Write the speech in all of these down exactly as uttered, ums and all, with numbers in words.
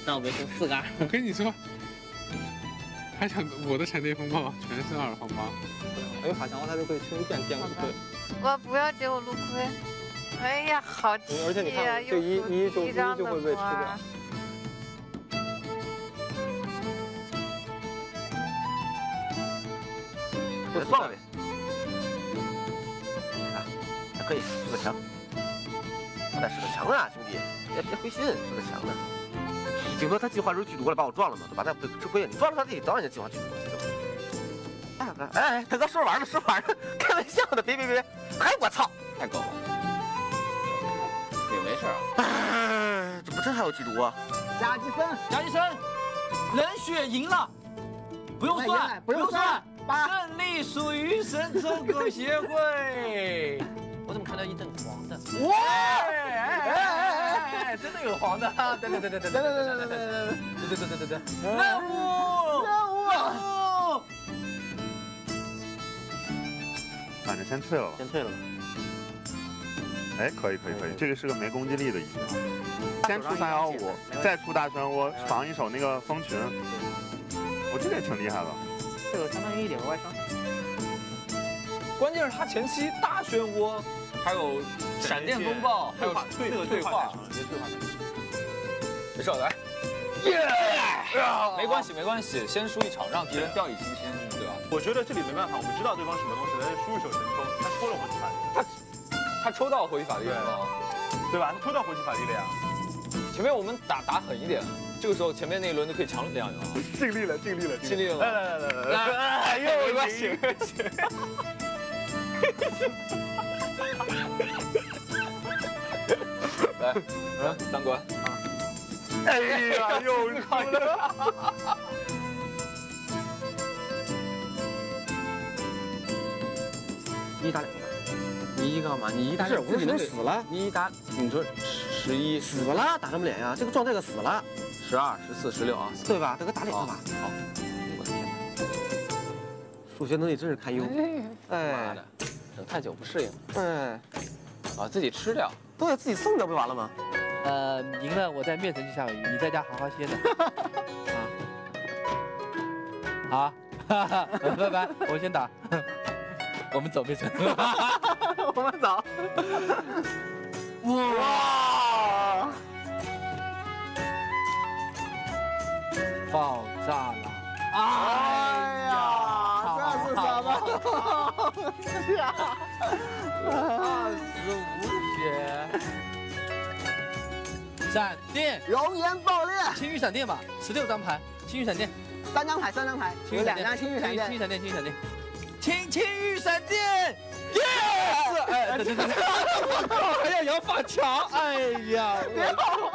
那我们剩四个二。 我跟你说，还想我的闪电风暴全是二，好吗？ 没有法强化，他就会轻易变变不对。 我不要给我陆亏。哎呀，好气呀！ 而且你看，这一一就一就会被吃掉。 就算了呗。啊，还可以是个强，好歹是个强啊，兄弟，别别灰心，是个强的。顶多他进化时候剧毒了，把我撞了嘛，对吧？他不吃亏，你撞了他自己，当然就进化剧毒了，对吧？哎哥，哎，大哥说玩呢，说玩呢，开玩笑的，别别别，哎我操， 太高了。 也没事啊。哎，这不真还有剧毒啊？ 加基森， 加基森，冷血赢了，不用算， 不用算。 胜利属于神州狗协会。 我怎么看到一阵黄的？ 哇！哎哎哎哎！真的有黄的！等等等等等等等等等等等等等等等。任务！任务！任务！ 反正先退了吧。 先退了吧。 哎，可以可以可以，这个是个没攻击力的一局。先出三幺五，再出大漩涡，防一手那个蜂群。我这个也挺厉害的。 这个相当于一点额外伤害。 关键是他前期大漩涡，还有闪电风暴，还有退那个退化，没退化。没事，来，耶！没关系没关系，先输一场，让敌人掉以轻心，对吧？ 我觉得这里没办法，我们知道对方什么东西，但是输一手神风，他抽了回击法力， 他他抽到回击法力了吗？ 对吧？他抽到回击法力了呀。 前面我们打打狠一点。 这个时候前面那一轮就可以强两赢了， 尽力了，尽力了， 尽力了。 来来来来来，哎呦， 没关系，没关系。来，来，三关。 哎呀，又输了。 你打两个，你一个嘛，你一打不是，我是死了。 你一打， 你说十一死了，打什么脸呀？这个状态个死了。 十二、十四、十六啊， 对吧？这个打脸了吧？ 好， 我的天哪，数学能力真是堪忧。哎， 妈的，等太久不适应。 哎， 啊，自己吃掉， 对，自己送掉不完了吗？ 呃，赢了我在面神去夏威夷，你在家好好歇着。啊，好，哈哈，拜拜，我先打。我们走面神。 我们走。 哇！ 爆炸了！ 哎呀，这是什么东西啊？ 二十五血，闪电， 熔岩爆裂， 青玉闪电吧，十六张牌，青玉闪电， 三张牌，三张牌，有两张青玉闪电， 青玉闪电，青玉闪电，青青玉闪电，耶！哎，等等等等，我靠，还要摇法强，哎呀， 别跑！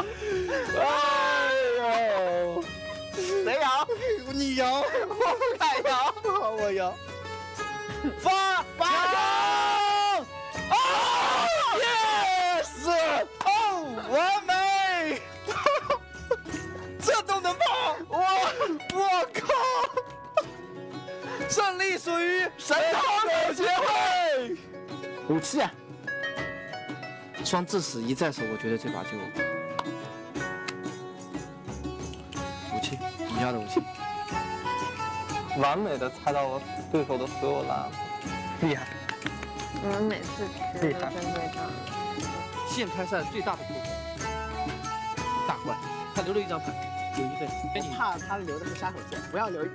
哎呦！ 谁摇？ 你摇， 我不敢摇， 我摇。发发枪！啊 ！Yes！ 哦，完美！这都能跑！我我靠！胜利属于神偷狗协会。武器啊！双致死一在手，我觉得这把就。 你要的武器， 完美的猜到我对手的所有蓝，厉害！ 我们每次吃都针对上。 现开赛最大的突破，大怪，他留了一张牌，有一份。 我怕他留的是杀手锏，不要留。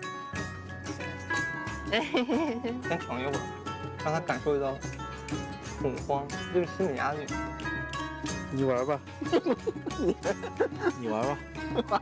先闯一会儿，让他感受一到恐慌，这个心理压力。 你玩吧，你玩吧。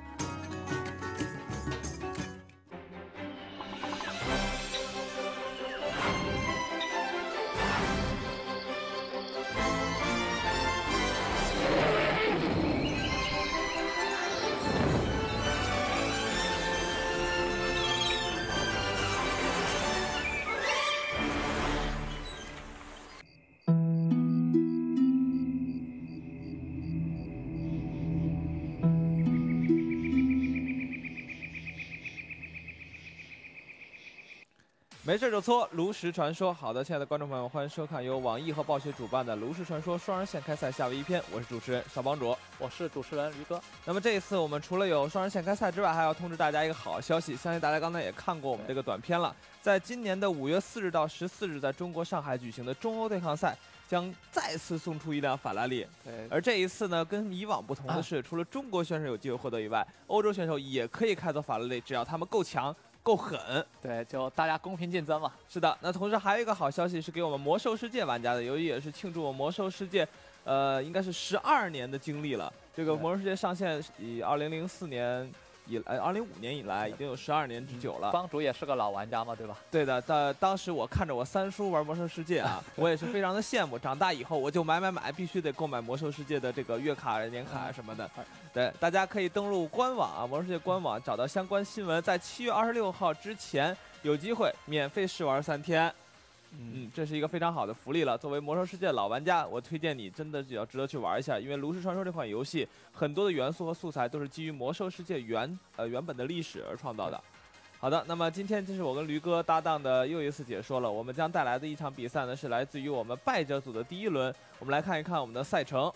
没事就搓炉石传说。好的，亲爱的观众朋友们，欢迎收看由网易和暴雪主办的炉石传说双人线开赛夏威夷篇。我是主持人小帮主， 我是主持人驴哥。 那么这一次我们除了有双人线开赛之外，还要通知大家一个好消息，相信大家刚才也看过我们这个短片了。在今年的五月四日到十四日，在中国上海举行的中欧对抗赛，将再次送出一辆法拉利。 对， 而这一次呢，跟以往不同的是，啊、除了中国选手有机会获得以外，欧洲选手也可以开走法拉利，只要他们够强。够狠， 对，就大家公平竞争嘛。 是的，那同时还有一个好消息是给我们魔兽世界玩家的，由于也是庆祝我魔兽世界，呃，应该是十二年的经历了。这个魔兽世界上线以二零零四年以来，二零五年以来已经有十二年之久了。 帮主也是个老玩家嘛，对吧？ 对的，当当时我看着我三叔玩魔兽世界啊，我也是非常的羡慕。长大以后我就买买买，必须得购买魔兽世界的这个月卡、年卡什么的。对，大家可以登录官网啊，魔兽世界官网找到相关新闻，在七月二十六号之前有机会免费试玩三天。嗯，这是一个非常好的福利了。作为魔兽世界老玩家，我推荐你真的比较值得去玩一下，因为炉石传说这款游戏很多的元素和素材都是基于魔兽世界原呃原本的历史而创造的。好的，那么今天这是我跟驴哥搭档的又一次解说了。我们将带来的一场比赛呢，是来自于我们败者组的第一轮。我们来看一看我们的赛程。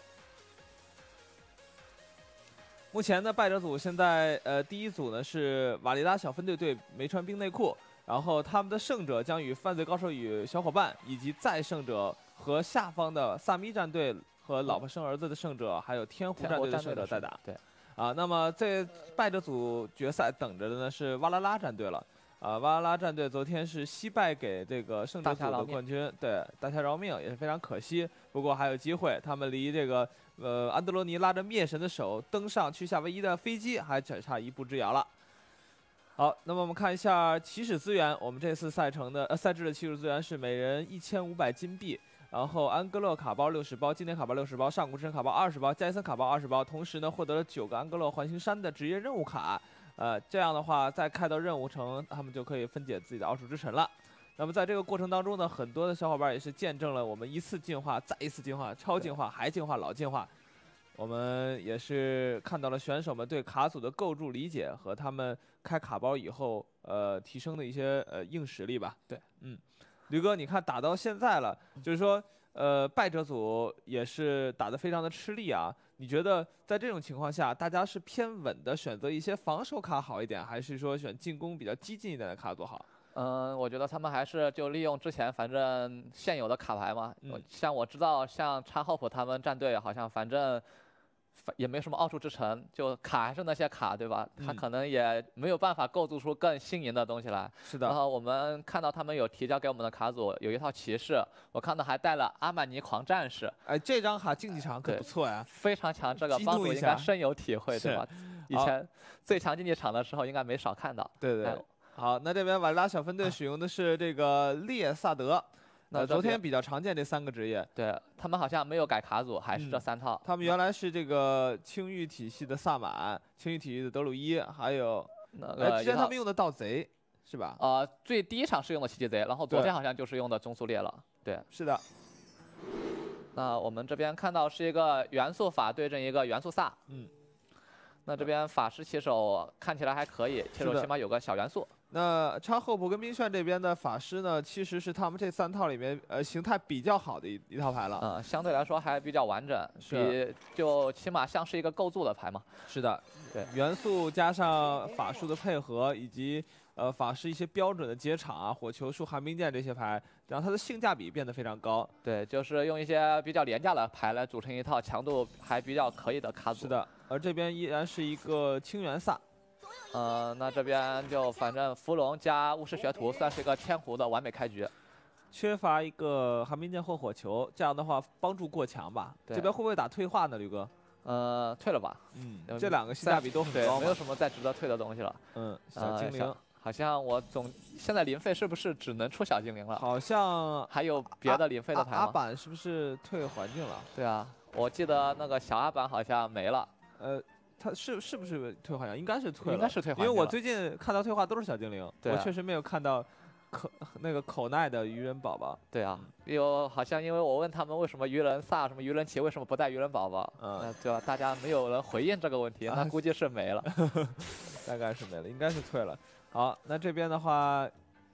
目前呢，败者组现在呃第一组呢是瓦利拉小分队对梅川冰内裤。然后他们的胜者将与犯罪高手与小伙伴，以及再胜者和下方的萨咪战队和老婆生儿子的胜者，还有天湖战队的胜者再打。 对， 啊，那么这败者组决赛等着的呢是哇啦啦战队了。啊，哇啦啦战队昨天是惜败给这个胜者组的冠军，对，大侠饶命也是非常可惜。不过还有机会，他们离这个呃安德罗尼拉着灭神的手登上去夏威夷的飞机还只差一步之遥了。好，那么我们看一下起始资源。我们这次赛程的呃赛制的起始资源是每人一千五百金币，然后安哥勒卡包六十包，经典卡包六十包，上古之神卡包二十包，加伊森卡包二十包。同时呢，获得了九个安哥勒环形山的职业任务卡。呃，这样的话，再开到任务城，他们就可以分解自己的奥数之神了。那么在这个过程当中呢，很多的小伙伴也是见证了我们一次进化，再一次进化，超进化，还进化，老进化。我们也是看到了选手们对卡组的构筑理解和他们开卡包以后呃提升的一些呃硬实力吧。 对， 嗯，驴哥，你看打到现在了，就是说呃败者组也是打得非常的吃力啊。你觉得在这种情况下，大家是偏稳的选择一些防守卡好一点，还是说选进攻比较激进一点的卡组好？ 嗯，我觉得他们还是就利用之前反正现有的卡牌嘛。 嗯， 像我知道像插霍普他们战队好像反正。也没什么奥数之城，就卡还是那些卡，对吧？他可能也没有办法构筑出更新颖的东西来。 是的。 然后我们看到他们有提交给我们的卡组，有一套骑士，我看到还带了阿曼尼狂战士。 哎，这张卡竞技场可不错呀， 非常强，这个帮主应该深有体会，对吧？以前最强竞技场的时候应该没少看到。 对对。哎、好，那这边瓦利拉小分队使用的是这个列萨德。那昨天比较常见这三个职业， 对他们好像没有改卡组，还是这三套。 嗯、他们原来是这个青玉体系的萨满，青玉体系的德鲁伊，还有那个之前他们用的盗贼是吧？ 呃，最第一场是用的奇迹贼，然后昨天好像就是用的中速猎了。对， 是的。 那我们这边看到是一个元素法对阵一个元素萨。 嗯。 那这边法师骑手看起来还可以，骑手起码有个小元素。 那插霍普跟冰炫这边的法师呢，其实是他们这三套里面呃形态比较好的一一套牌了。 嗯，相对来说还比较完整，比就起码像是一个构筑的牌嘛。 是的， 对， 元素加上法术的配合，以及呃法师一些标准的接场啊、火球术、寒冰剑这些牌，让它的性价比变得非常高。 对，就是用一些比较廉价的牌来组成一套强度还比较可以的卡组。 是的，而这边依然是一个清源萨。 呃，那这边就反正伏龙加巫师学徒算是一个天胡的完美开局， 缺乏一个寒冰剑或火球，这样的话帮助过强吧。这边会不会打退化呢，吕哥？ 呃，退了吧。 嗯，这两个性价比都很高， 没有什么再值得退的东西了。 嗯，小精灵、呃、 好像我总现在临费是不是只能出小精灵了？ 好像还有别的临费的牌吗？ 阿板是不是退环境了？ 对啊，我记得那个小阿板好像没了。 呃。他是是不是退化呀？应该是退了， 应该是退化。 因为我最近看到退化都是小精灵， 对、啊， 我确实没有看到口那个口奈的愚人宝宝。 对啊，有好像因为我问他们为什么愚人萨什么愚人旗为什么不带愚人宝宝，嗯，对吧？大家没有人回应这个问题，那估计是没了， 大概是没了，应该是退了。好，那这边的话，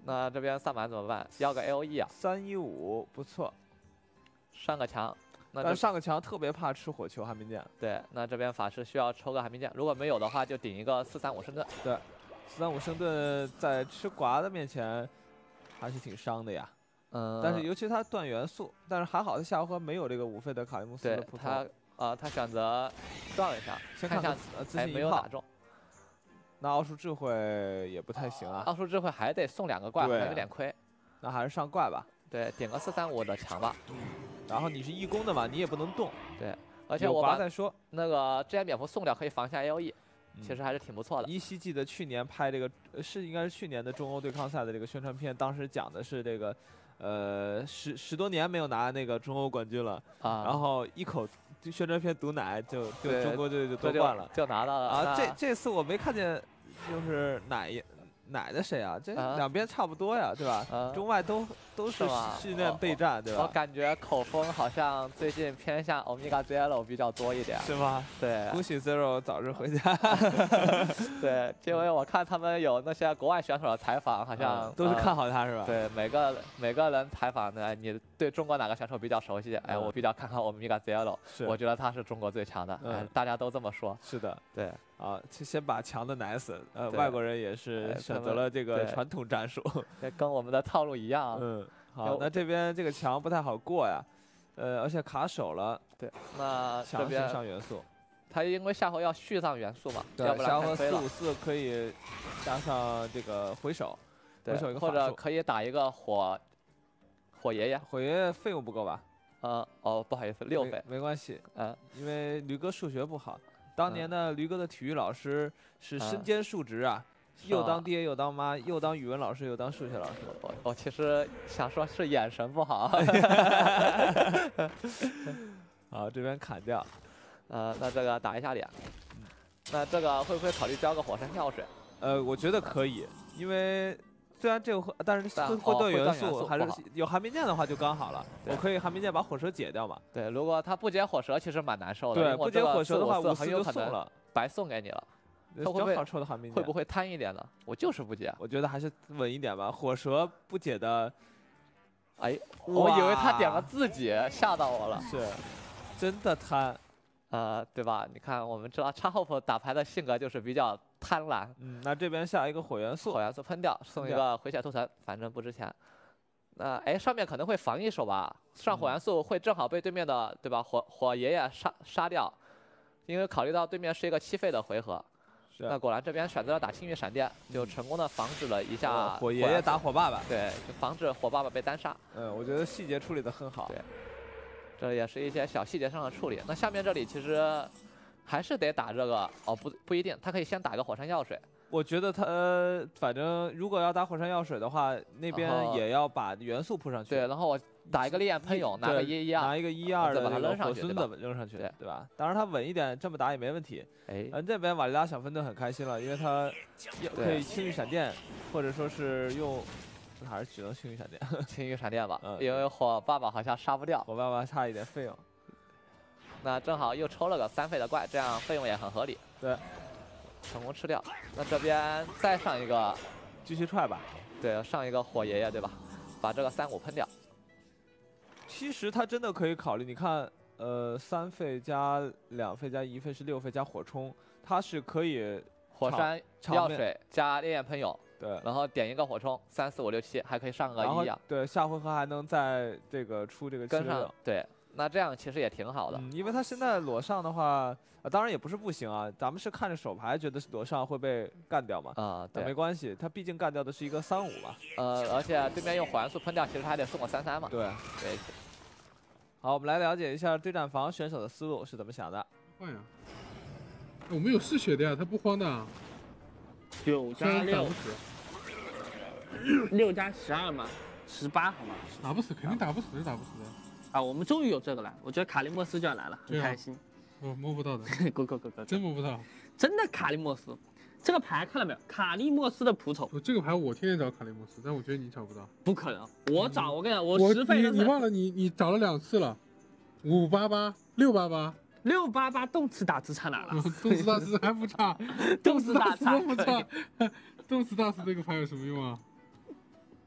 那这边萨满怎么办？要个 A O E 啊？ 三一五不错， 上个墙。那但上个墙特别怕吃火球寒冰剑。 对，那这边法师需要抽个寒冰剑，如果没有的话，就顶一个四三五圣盾。 对，四三五圣盾在吃寡的面前还是挺伤的呀。 嗯， 但是尤其他断元素，但是还好他下回合没有这个五费的卡利姆斯的普他呃他选择断了一下， 先看一下呃自哎信一炮没有打中。 那奥数智慧也不太行啊。 奥数智慧还得送两个怪，好像有点亏。 那还是上怪吧。 对，点个四三五的墙吧。 然后你是义工的嘛，你也不能动。 对，而且我把再说那个之前蝙蝠送掉可以防下 A O E，、嗯、其实还是挺不错的。 依稀记得去年拍这个是应该是去年的中欧对抗赛的这个宣传片，当时讲的是这个，呃十十多年没有拿那个中欧冠军了啊，然后一口宣传片毒奶就就中国队就夺冠了， 就拿到了啊。这这次我没看见，就是奶奶的谁啊？这两边差不多呀，对吧？ 啊、 中外都都是训练备战，对吧？ 我感觉口风好像最近偏向 Omega Zero 比较多一点， 是吗？ 对。 恭喜 Zero 早日回家。 对，因为我看他们有那些国外选手的采访，好像、 嗯、都是看好他是吧？ 对，每个每个人采访的，你对中国哪个选手比较熟悉？嗯、哎，我比较看好 Omega Zero， 我觉得他是中国最强的，嗯、哎，大家都这么说。 是的， 对。 啊，先把强的奶死。呃，外国人也是选择了这个传统战术， 跟我们的套路一样。 嗯，好，那这边这个墙不太好过呀，呃，而且卡手了。 对，那这边上元素， 他因为下回要续上元素嘛， 对， 要不然下回四五四可以加上这个回手，回手一个或者可以打一个火火爷爷， 火爷爷费用不够吧？ 呃，哦，不好意思，六费， 没关系， 嗯， 因为驴哥数学不好。当年的驴哥的体育老师是身兼数职啊，嗯、又当爹又当妈，又当语文老师又当数学老师。 我我其实想说是眼神不好。 好，这边砍掉， 呃，那这个打一下脸。嗯、那这个会不会考虑交个火山跳水？ 呃，我觉得可以，因为虽然这个但是会会断元素，还是有寒冰剑的话就刚好了。我可以寒冰剑把火蛇解掉嘛？ 对，如果他不解火蛇，其实蛮难受的。 对，不解火蛇的话， 我很有可能白送给你了。他会不会抽的寒冰剑会不会贪一点呢？我就是不解。 我觉得还是稳一点吧。火蛇不解的， 哎，我以为他点了自己，吓到我了。 是，真的贪。 呃，对吧？你看，我们知道叉 hope 打牌的性格就是比较贪婪。 嗯，那这边下一个火元素， 火元素喷掉，送一个回血屠城，反正不值钱。那哎，上面可能会防一手吧？上火元素会正好被对面的，对吧？火火爷爷杀杀掉，因为考虑到对面是一个七费的回合。那果然这边选择了打青云闪电，就成功的防止了一下火爷爷打火爸爸。 对，就防止火爸爸被单杀。 嗯，我觉得细节处理的很好。 对。这也是一些小细节上的处理。那下面这里其实还是得打这个哦，不不一定，他可以先打个火山药水。 我觉得他、呃、反正如果要打火山药水的话，那边也要把元素铺上去。 对，然后我打一个烈焰喷涌，拿个一一二， 拿一个一二的把它扔上去， 火孙子扔上去，对, 对吧？当然他稳一点，这么打也没问题。 哎， 嗯，这边瓦利拉小分队很开心了，因为他可以青玉闪电，或者说是用。还是只能青云闪电， 青云闪电吧， 嗯， 因为火爸爸好像杀不掉， 火爸爸差一点费用。 那正好又抽了个三费的怪，这样费用也很合理。 对， 成功吃掉。那这边再上一个， 继续踹吧。 对，上一个火爷爷，对吧？把这个三五喷掉。 其实他真的可以考虑，你看，呃，三费加两费加一费是六费加火冲，他是可以火山药水加烈焰喷涌。 对， 然后点一个火冲，三四五六七，还可以上个一啊。 对，下回合还能再这个出这个跟上。对，那这样其实也挺好的。 嗯，因为他现在裸上的话，呃、当然也不是不行啊。咱们是看着手牌觉得裸上会被干掉嘛。 啊，对， 没关系，他毕竟干掉的是一个三五嘛。 呃，而且对面用火元素喷掉，其实还得送个三三嘛。 对对。 好，我们来了解一下对战房选手的思路是怎么想的。 换呀，我们有嗜血的呀，他不慌的。 九加六，六加十二嘛，十八好吗？ 打不死，肯定打不死，打不死的。 啊，我们终于有这个了，我觉得卡利莫斯就要来了，很开心。 我摸不到的， 够够够够， 真摸不到。 真的卡利莫斯，这个牌看到没有？卡利莫斯的仆从。 这个牌我天天找卡利莫斯，但我觉得你找不到。 不可能，我找，我跟你讲， 我十费。 你你忘了你你找了两次了，五八八六八八。 六八八动词打字差哪了？ 动词打字还不差， 动词打字不差。动词打字这个牌有什么用啊？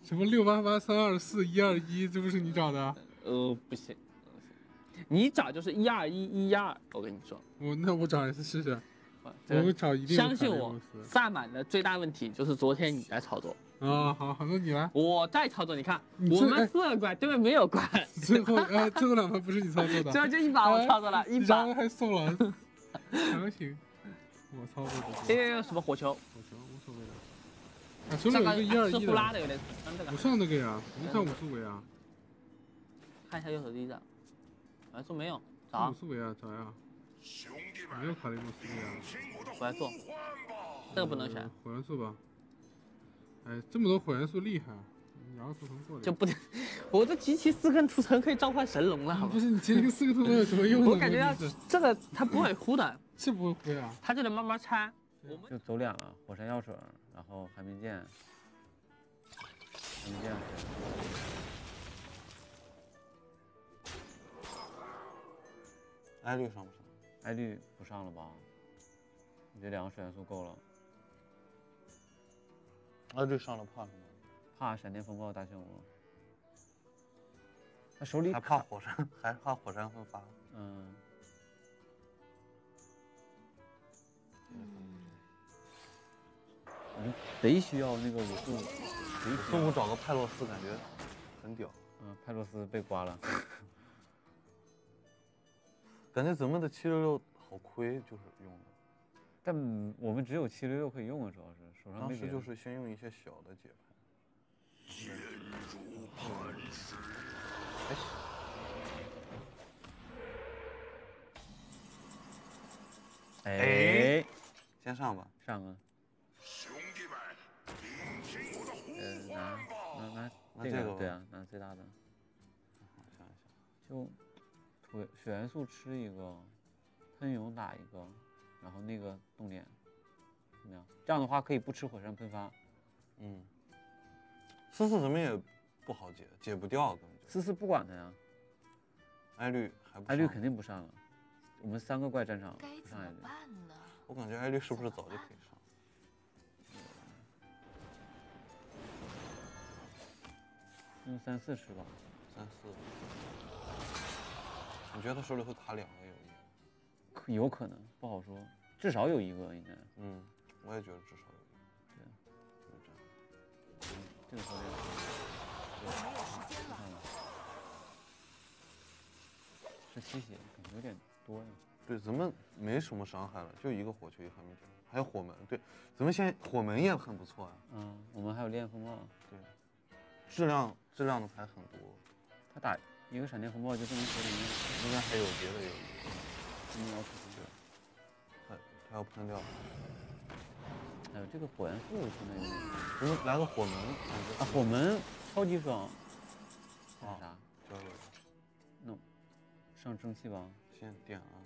什么六八八三二四一二一，这不是你找的？ 呃，不行，你找就是一二一一二，我跟你说。 我那我找一次试试。我找一定。 相信我，萨满的最大问题就是昨天你在操作。 啊，好，好，那你来。 我在操作，你看，我们四个怪对面没有怪。 最后，呃，最后两盘不是你操作的。 最后就一把我操作了，一把。 然后还送了，强行。我操作的。 这个什么火球？ 火球无所谓的。啊，手里有个一二一的。 是呼啦的有点， 不上那个呀，没上五四维啊。 看一下右手第一张，好像说没有，找。 五四维啊，找呀。没有卡雷诺斯维啊。 火元素，这个不能选。 火元素吧。哎，这么多火元素厉害，然后图腾过来。 就不，我这集齐四根图腾可以召唤神龙了，好吧？ 不是你集齐四个图腾有什么用？ 我感觉要这个它不会呼的， 是不会呼呀。 它就得慢慢拆。 就走两个火山药水，然后寒冰剑，寒冰剑。 艾绿上不上？ 艾绿不上了吧？你这两个水元素够了。 艾绿上了怕什么？ 怕闪电风暴大漩涡。他手里还怕火山，还怕火山喷发。 嗯。嗯，贼需要那个武术， 武术找个派洛斯感觉很屌。 嗯，派洛斯被刮了。 感觉咱们的七六六好亏，就是用的。 但我们只有七六六可以用啊，主要是手上没别的。 当时就是先用一些小的解牌。坚如磐石。 哎。哎。 先上吧。 上啊。兄弟们，聆听我的呼唤吧。呃，拿拿拿这个，对啊，拿最大的。 我想一想。 就。土水元素吃一个，喷涌打一个，然后那个动点，怎么样？这样的话可以不吃火山喷发。 嗯。思思怎么也不好解，解不掉根本就。 思思不管他呀。 艾绿还不。 艾绿肯定不上了。我们三个怪战场不上艾绿。 我感觉艾绿是不是早就可以上？ 用三四吃吧。 三四。你觉得他手里会卡两个有一个？有可能，不好说，至少有一个应该。 嗯，我也觉得至少有一个。 对，就这样。嗯，这个手里。 没有时间了。 是吸血，有点多呀。 对，咱们没什么伤害了，就一个火球，一寒冰剑，还有火门。对，咱们现在火门也很不错啊。 嗯，我们还有烈焰风暴。 对，质量质量的牌很多。 他打。一个闪电风暴就不能手里面， 应该还有别的有一个， 今天要出去， 他他要喷掉。 还有这个火元素现在有点， 咱们来个火门啊，火门超级爽。 啊啥？交给我。 弄，上蒸汽吧。 先点啊。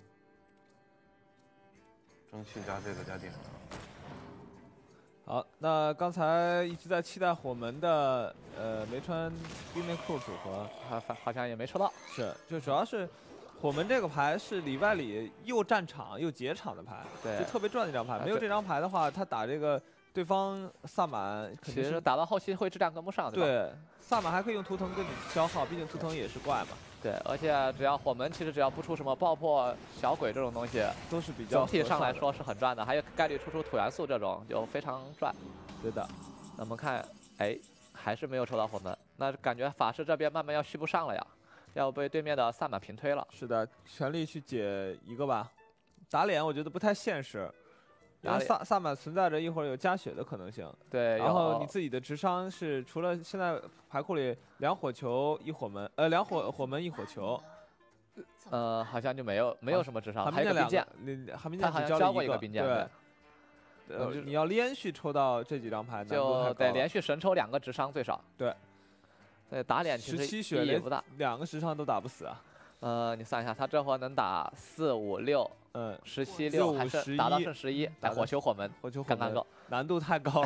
蒸汽加这个加点。 好，那刚才一直在期待火门的呃梅川冰内裤组合， 好好像也没抽到。 是，就主要是火门这个牌是里外里又战场又解场的牌， 对， 就特别赚的一张牌。没有这张牌的话，他打这个对方萨满， 其实打到后期会质量跟不上，对吧？ 对，萨满还可以用图腾跟你消耗，毕竟图腾也是怪嘛。 对，而且只要火门，其实只要不出什么爆破小鬼这种东西， 都是比较总体上来说是很赚的。还有概率出出土元素这种就非常赚。 对的。 那我们看，哎，还是没有抽到火门，那感觉法师这边慢慢要续不上了呀，要被对面的萨满平推了。 是的，全力去解一个吧。打脸我觉得不太现实。因为萨萨满存在着一会儿有加血的可能性， 对， 然后你自己的智商是除了现在牌库里两火球一火门，呃两火火门一火球， 呃好像就没有没有什么智商， 还有个冰剑， 寒冰剑他好像交过一个冰剑， 对，呃你要连续抽到这几张牌， 就得连续神抽两个智商最少， 对， 对打脸其实意义不大， 两个智商都打不死啊， 呃你算一下，他这会能打四五六。嗯，十七六还是打到剩十一，打火球火门， 火球刚刚够， 难度太高了。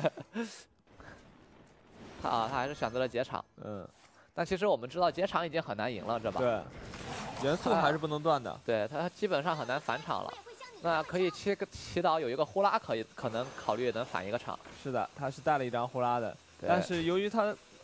他啊，他还是选择了解场，嗯，但其实我们知道解场已经很难赢了，这把。 对，元素还是不能断的。 对他基本上很难返场了。那可以祈个祈祷有一个呼啦可以可能考虑能返一个场。 是的，他是带了一张呼啦的，但是由于他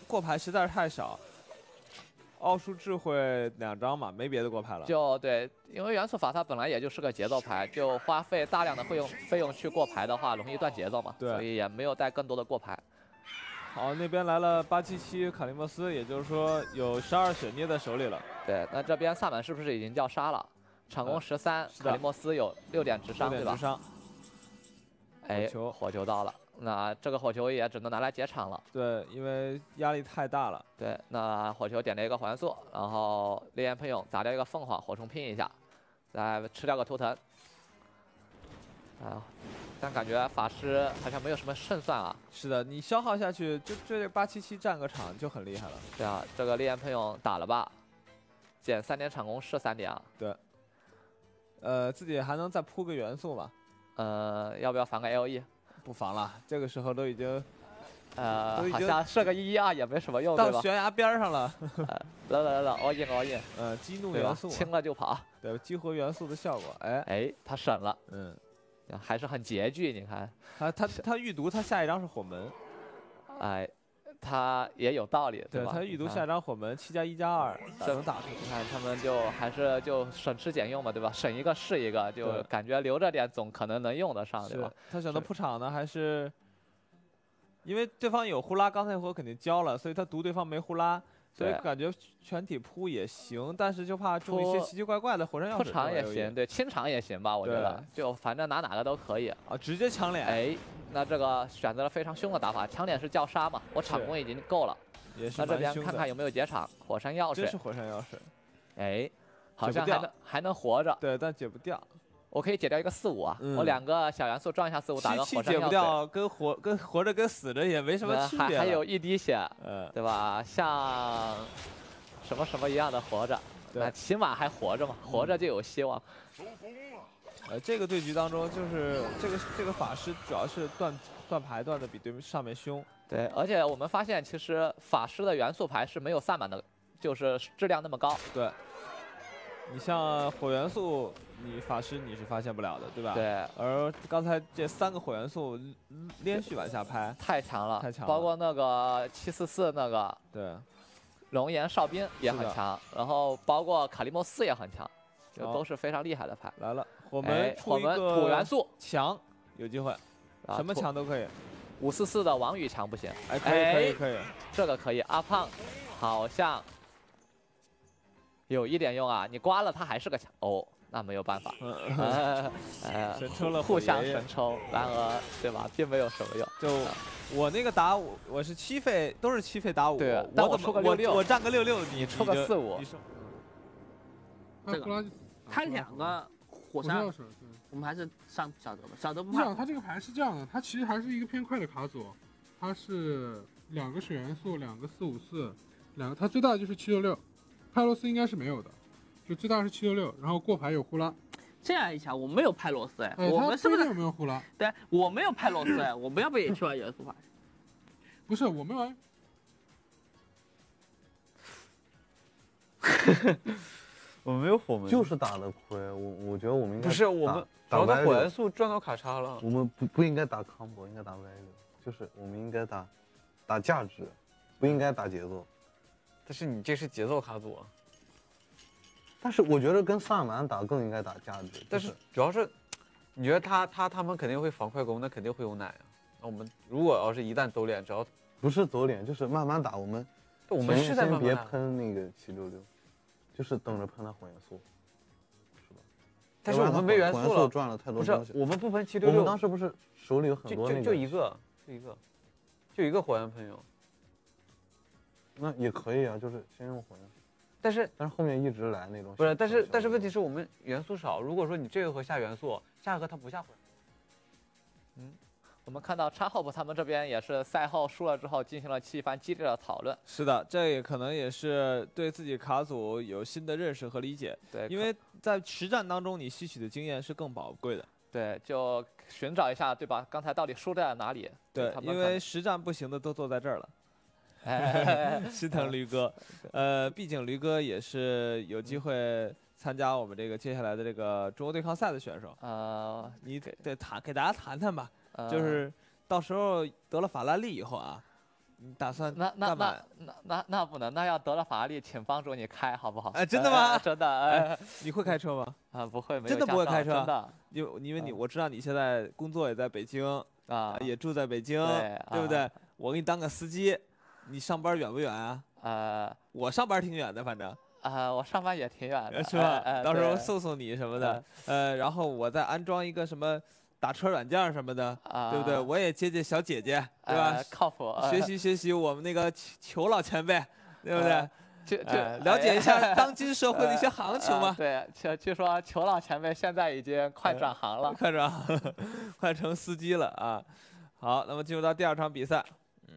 过牌实在是太少。奥数智慧两张嘛，没别的过牌了。 就对，因为元素法它本来也就是个节奏牌，就花费大量的费用费用去过牌的话，容易断节奏嘛， 对， 所以也没有带更多的过牌。 好，那边来了八七七卡利莫斯，也就是说有十二血捏在手里了。 对，那这边萨满是不是已经叫杀了？场攻十三、呃，卡利莫斯有六点直伤，对吧？ 直伤。 哎，火球到了。那这个火球也只能拿来解场了。 对，因为压力太大了。 对，那火球点了一个火元素，然后烈焰喷涌砸掉一个凤凰，火虫拼一下，再吃掉个图腾。啊，但感觉法师好像没有什么胜算啊。 是的，你消耗下去，就就这八七七占个场就很厉害了。 对啊，这个烈焰喷涌打了吧，减三点场攻是三点啊。 对。呃，自己还能再铺个元素吗？ 呃，要不要防个 L E？ 不防了，这个时候都已经， 呃，好像射个一一二也没什么用， 到悬崖边上了。 来来来来 ，all in all in， 呃，激怒元素， 清了就跑。 对，激活元素的效果，哎哎，他省了， 嗯， 还是很拮据，你看。 他他他预读，他下一张是火门， 哎，他也有道理， 对吧？ 他预读下一张火门，七加一加二，这能打出去。 你看他们就还是就省吃俭用嘛，对吧？省一个是一个，就感觉留着点，总可能能用得上，对吧？ 他选择铺场呢，还是因为对方有呼啦，刚才火肯定交了，所以他读对方没呼啦，所以感觉全体铺也行，但是就怕中一些奇奇怪怪的火山药水。 铺场也行，对，清场也行吧，我觉得，就反正拿哪个都可以啊，直接抢脸。 哎，那这个选择了非常凶的打法，抢脸是叫杀嘛，我场攻已经够了。 也是那这边看看有没有解场，火山药水， 真是火山药水， 哎，好像还能还能活着， 对，但解不掉。 我可以解掉一个四五啊， 嗯、 我两个小元素撞一下四五，打个火山药水。 解不掉，跟活跟活着跟死着也没什么区别。 还还有一滴血， 嗯， 对吧？像什么什么一样的活着，那起码还活着嘛，活着就有希望。 呃，这个对局当中，就是这个这个法师主要是断断牌断的比对面上面凶。 对，而且我们发现其实法师的元素牌是没有萨满的，就是质量那么高。 对，你像火元素，你法师你是发现不了的，对吧？ 对。 而刚才这三个火元素连续往下拍， 太强了， 太强了。 包括那个七四四那个， 对， 龙岩哨兵也很强，然后包括卡利莫斯也很强，就都是非常厉害的牌。 来了，火门哎，火门土元素强，有机会，什么强都可以。 五四四的王宇强不行， 哎，可以可以可以， 这个可以。阿胖好像有一点用啊，你刮了他还是个强哦，那没有办法， 呃，神抽了， 互相神抽，然而对吧，并没有什么用。 就我那个打五，我是七费，都是七费打五， 对， 我我出个六六， 我占个六六， 你出个四五， 这个他两个火山。我们还是上小德吧，小德不怕。 这样，他这个牌是这样的，它其实还是一个偏快的卡组，它是两个水元素，两个四五四，两个，它最大的就是七六六，派洛斯应该是没有的，就最大是七六六，然后过牌有呼啦。 这样一想，我没有派洛斯哎， 哎我们是不是有没有呼啦？ 对，我没有派洛斯哎，我们要不也去玩元素牌？ 不是，我没玩。 我没有火门， 就是打的亏。我我觉得我们应该不是我们主要的火元素赚到卡莎了。 我们不不应该打 combo， 应该打 value， 就是我们应该打打价值，不应该打节奏。 但是你这是节奏卡组啊。 但是我觉得跟萨满打更应该打价值。 但是主要是，你觉得他他他们肯定会防快攻，那肯定会有奶啊。那我们如果要是一旦走脸，只要不是走脸，就是慢慢打。我们我们是在慢慢别喷那个七六六。就是等着喷他火元素，是吧？ 但是我们没元素了， 赚了太多东西。我们不喷七六六， 我们当时不是手里有很多那个， 就就一个，就一个，就一个火焰喷涌。 那也可以啊，就是先用火焰。 但是但是后面一直来那种。 不是，但是但是问题是我们元素少。如果说你这个盒下元素，下个它不下火。 嗯。我们看到插 hope 他们这边也是赛后输了之后进行了一番激烈的讨论。 是的，这也可能也是对自己卡组有新的认识和理解。 对， 因为在实战当中你吸取的经验是更宝贵的。 对，就寻找一下，对吧？刚才到底输在了哪里？ 对，因为实战不行的都坐在这儿了。心疼驴哥，呃，毕竟驴哥也是有机会参加我们这个接下来的这个中国对抗赛的选手。 呃， 你得谈给大家谈谈吧。就是到时候得了法拉利以后啊， 你打算那那干嘛那？那那那不能，那要得了法拉利，请帮助你开好不好？ 哎，真的吗？ 呃真的，呃你会开车吗？ 啊，不会，没有真的不会驾照开车， 真的。 因为因为你我知道你现在工作也在北京啊， 也住在北京， 对对不对？我给你当个司机，你上班远不远啊？ 呃， 我上班挺远的，反正。 啊，我上班也挺远的， 是吧？ 呃到时候对送送你什么的，呃，然后我再安装一个什么打车软件什么的，对不对？我也接接小姐姐，对吧呃？靠谱。 学习学习我们那个裘裘老前辈，对不对？ 呃就就呃了解一下当今社会的一些行情嘛。 对，据据说裘老前辈现在已经快转行了， 快转行，快成司机了啊！好，那么进入到第二场比赛，嗯。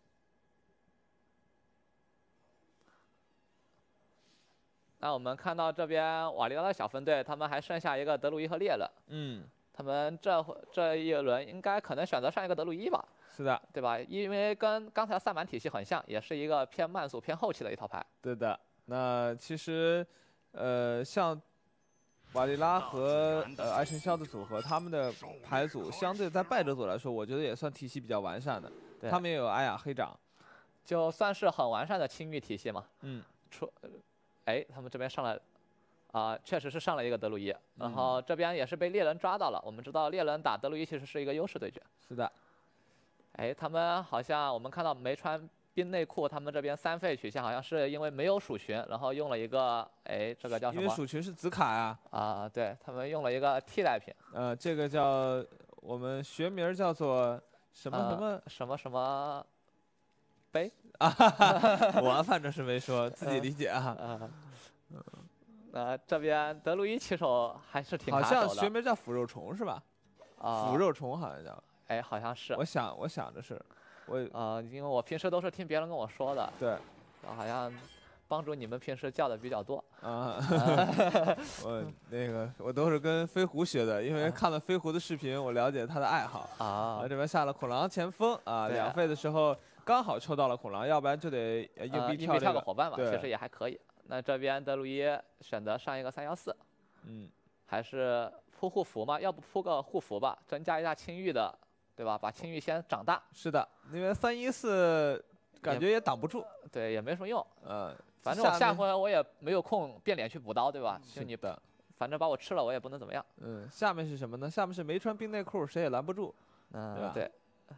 那我们看到这边瓦利拉的小分队，他们还剩下一个德鲁伊和列伦。 嗯， 他们这会这一轮应该可能选择上一个德鲁伊吧？ 是的， 对吧？因为跟刚才萨满体系很像，也是一个偏慢速、偏后期的一套牌。 对的。那其实，呃，像瓦利拉和呃爱神霄的组合，他们的牌组相对在败者组来说，我觉得也算体系比较完善的。 对他们也有艾雅黑掌， 就算是很完善的青玉体系嘛。 嗯。 出，哎，他们这边上了。啊、呃，确实是上了一个德鲁伊，然后这边也是被猎人抓到了。我们知道猎人打德鲁伊其实是一个优势对决。 是的。 哎，他们好像我们看到没穿冰内裤，他们这边三费取向好像是因为没有鼠群，然后用了一个哎，这个叫什么？ 因为鼠群是紫卡呀。 啊，对他们用了一个替代品。 呃，这个叫我们学名叫做什么什么、 呃、什么什么杯啊？我反正是没说，自己理解啊。 嗯。呃呃，这边德鲁伊骑手还是挺好卡手的， 像学名叫腐肉虫是吧？ 啊， 腐肉虫好像叫。 哎，好像是。 我想，我想着是，我呃，因为我平时都是听别人跟我说的。 对。 好像帮助你们平时叫的比较多。 啊。我那个我都是跟飞狐学的，因为看了飞狐的视频，我了解他的爱好。 啊。 这边下了恐狼前锋啊，两费的时候刚好抽到了恐狼，要不然就得硬币跳、 呃、跳个伙伴嘛， 其实也还可以。那这边德鲁伊选择上一个三幺四， 嗯， 还是铺护符嘛？要不铺个护符吧，增加一下青玉的，对吧？把青玉先长大。 是的，因为三一四感觉也挡不住， 对，也没什么用。 呃， 反正我下回我也没有空变脸去补刀，对吧？就你的， 反正把我吃了，我也不能怎么样。 嗯，下面是什么呢？下面是没穿冰内裤，谁也拦不住， 嗯， 对。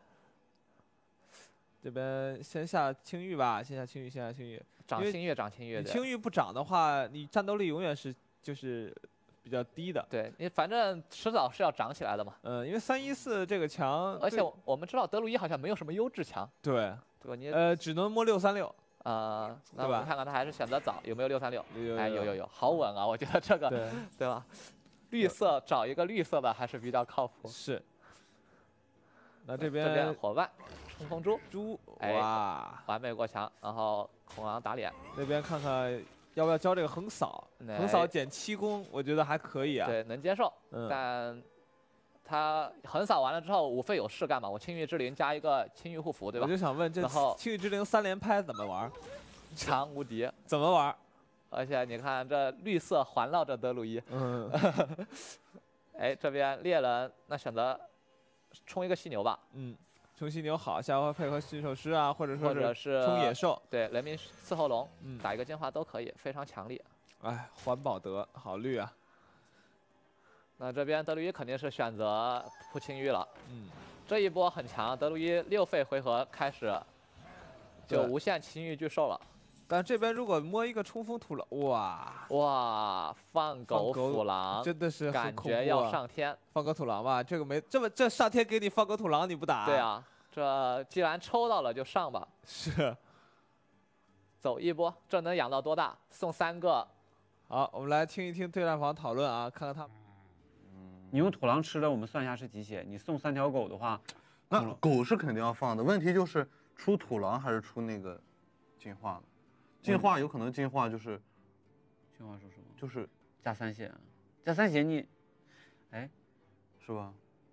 这边先下青玉吧，先下青玉，先下青玉。 长青玉，长青玉。 青玉不长的话，你战斗力永远是就是比较低的。 对你反正迟早是要长起来的嘛。 嗯，因为三一四这个墙， 而且我们知道德鲁伊好像没有什么优质墙。 对， 对吧？你呃只能摸六三六。 啊，那我们看看他还是选择早，有没有六三六？哎，有有有，好稳啊！我觉得这个， 对对吧？绿色找一个绿色的还是比较靠谱。 是。那这边这边伙伴。冲锋猪， 猪哇，完美过墙，然后恐狼打脸。 那边看看要不要教这个横扫，横扫减七攻，我觉得还可以啊。 对，能接受。 嗯、 但他横扫完了之后，五费有事干嘛？我青玉之灵加一个青玉护符，对吧？ 我就想问，这青玉之灵三连拍怎么玩？ 强无敌， 怎么玩？ 而且你看这绿色环绕着德鲁伊。 嗯。 哎，这边猎人那选择冲一个犀牛吧。 嗯。冲犀牛好，下回配合驯兽师啊，或者说是冲野兽， 对，人民伺候龙， 嗯， 打一个进化都可以，非常强力。 哎，环保德好绿啊！ 那这边德鲁伊肯定是选择铺青玉了， 嗯， 这一波很强，德鲁伊六费回合开始就无限青玉巨兽了。 但这边如果摸一个冲锋土狼，哇哇，放狗土狼真的是感觉要上天。 放狗土狼吧，这个没这么这上天给你放狗土狼你不打？ 对啊，这既然抽到了就上吧。 是。 走一波，这能养到多大？送三个。 好，我们来听一听对战房讨论啊，看看他。 你用土狼吃的，我们算一下是几血。你送三条狗的话， 那狗是肯定要放的。问题就是出土狼还是出那个进化的？进化有可能进化就是进化出什么？ 就是加三血，加三血你，哎， 是吧？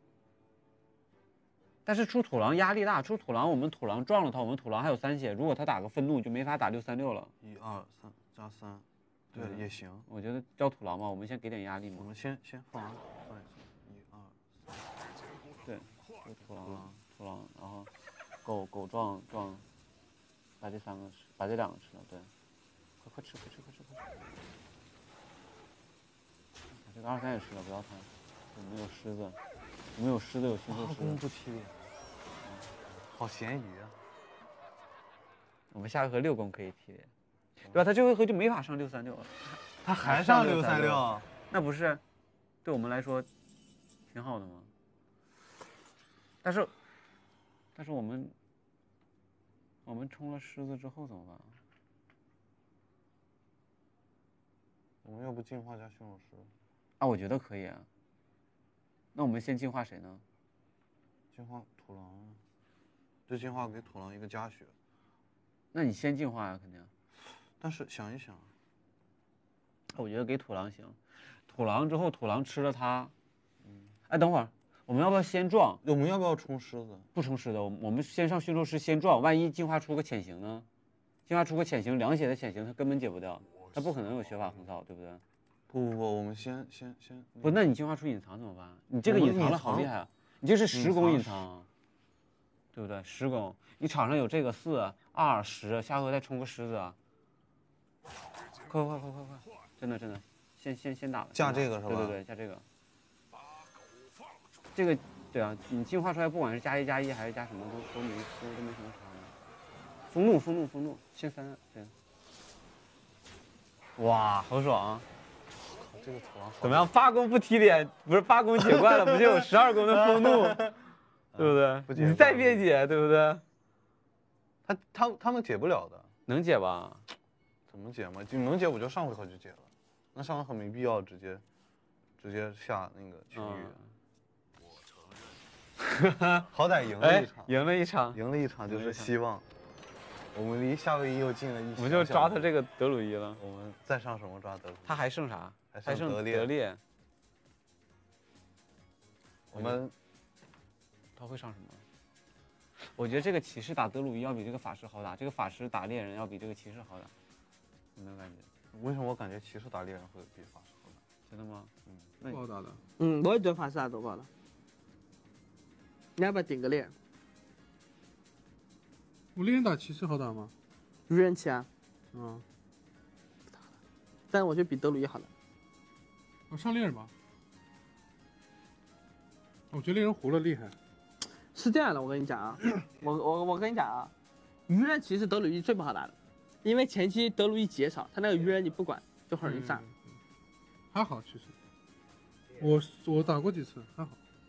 但是出土狼压力大，出土狼我们土狼撞了他，我们土狼还有三血，如果他打个愤怒就没法打六三六了。 一二三加三，对、嗯、也行。 我觉得叫土狼嘛，我们先给点压力嘛。 我们先先放完放一次，一二三。 对，土狼啊土狼，然后狗狗撞撞把这三个吃，把这两个吃了，对，快快吃，快吃，快吃，快吃。把这个二三也吃了，不要贪。我们有狮子，我们有狮子，有驯兽师。 八公不踢脸，好咸鱼啊！ 我们下回合六公可以踢脸，对吧？他这回合就没法上六三六了。 他还上六三六？ 那不是对我们来说挺好的吗？但是，但是我们我们冲了狮子之后怎么办？ 我们要不进化加驯兽师？ 啊，我觉得可以啊。那我们先进化谁呢？ 进化土狼，这进化给土狼一个加血。 那你先进化呀、啊，肯定。 但是想一想， 我觉得给土狼行。土狼之后，土狼吃了它。嗯。哎，等会儿，我们要不要先撞？ 我们要不要冲狮子？ 不冲狮子，我们先上驯兽师先撞，万一进化出个潜行呢？进化出个潜行，凉血的潜行，它根本解不掉，它不可能有血法横扫，对不对？ 不不不，我们先先先。 不，那你进化出隐藏怎么办？你这个隐藏了好厉害啊！你这是十攻隐藏，对不对？十攻，你场上有这个四二十，下回再冲个狮子啊！快快快快快！真的真的，先先先打。 加这个是吧？ 对对对，加这个。这个对啊，你进化出来，不管是加一加一还是加什么，都都没都都没什么差的。风怒风怒风怒，先三对。哇，好爽啊！ 这个土狼怎么样？八公不踢脸，不是八公解怪了，不就有十二公的风怒，对不对？ 不你再别解，对不对？ 他他他们解不了的， 能解吧？ 怎么解嘛？就能解，我就上回合就解了。那上回合没必要直接直接下那个群域。嗯、好歹赢了一场， 赢了一场， 赢了一场就是希望。我们离夏威夷又近了一。 我们就抓他这个德鲁伊了。 我们再上什么抓德鲁伊？ 他还剩啥？ 还剩德烈。 德烈。 我们他会上什么？我觉得这个骑士打德鲁伊要比这个法师好打，这个法师打猎人要比这个骑士好打。有没有感觉？ 为什么我感觉骑士打猎人会比法师好打？ 真的吗？ 嗯，不好打的。 嗯，我也觉得法师打多不好打。你要不要顶个猎人？ 我猎人打骑士好打吗？ 愚人骑啊。 嗯。 但我觉得比德鲁伊好打。 我上猎人吧。我觉得猎人活了厉害。 是这样的，我跟你讲啊，我我我跟你讲啊，愚人骑士德鲁伊最不好打的，因为前期德鲁伊劫少，他那个愚人你不管就很容易上。 嗯、还好其实，我我打过几次还好。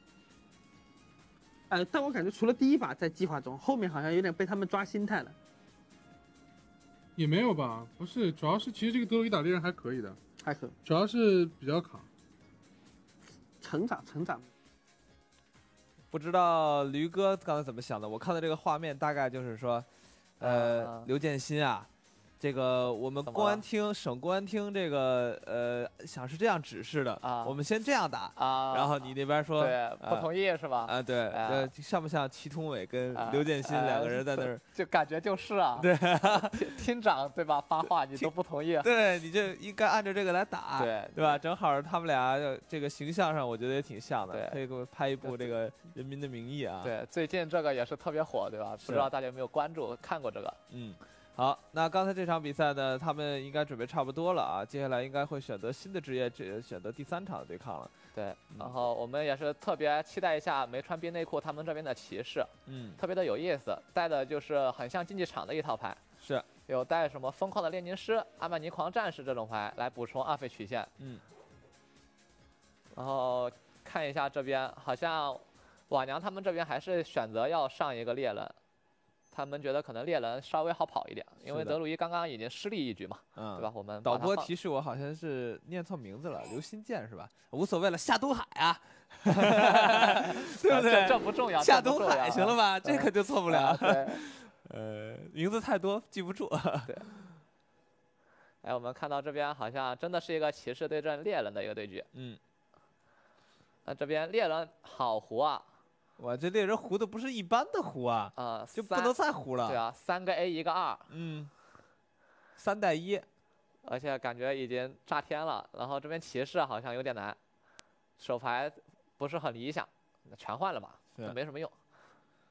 呃，但我感觉除了第一把在计划中，后面好像有点被他们抓心态了。 也没有吧，不是，主要是其实这个德鲁伊打猎人还可以的， 还可以， 主要是比较卡。 成长，成长。 不知道驴哥刚才怎么想的？我看到这个画面，大概就是说，呃， 啊、 刘建新啊。这个我们公安厅、省公安厅这个呃，想是这样指示的啊， 我们先这样打啊， 然后你那边说对不同意是吧？ 啊，对，呃，像不像祁同伟跟刘建新两个人在那儿？ 就感觉就是啊， 对， 厅长对吧？发话你都不同意， 对，你就应该按照这个来打， 对对吧？正好他们俩这个形象上，我觉得也挺像的，可以给我拍一部这个《人民的名义》啊。 对，最近这个也是特别火，对吧？不知道大家有没有关注看过这个？ 嗯。好，那刚才这场比赛呢，他们应该准备差不多了啊，接下来应该会选择新的职业，这选择第三场的对抗了。 对，然后我们也是特别期待一下没穿冰内裤他们这边的骑士， 嗯， 特别的有意思，带的就是很像竞技场的一套牌， 是有带什么疯狂的炼金师、阿曼尼狂战士这种牌来补充二费曲线， 嗯， 然后看一下这边，好像瓦娘他们这边还是选择要上一个猎人。他们觉得可能猎人稍微好跑一点，因为德鲁伊刚刚已经失利一局嘛， 嗯， 对吧？我们导播提示我好像是念错名字了，刘新建是吧？无所谓了，夏东海啊，对不对？ 这这不重要， 夏东海行了吧？ 嗯、 这可就错不了。 对， 呃，名字太多记不住。 对。哎，我们看到这边好像真的是一个骑士对阵猎人的一个对局。 嗯。 那这边猎人好胡啊！ 哇，这猎人胡的不是一般的胡啊！ 啊、呃， 就不能再胡了。 对啊，三个 A 一个二， 嗯，三带一， 而且感觉已经炸天了。然后这边骑士好像有点难，手牌不是很理想，全换了吧，没什么用。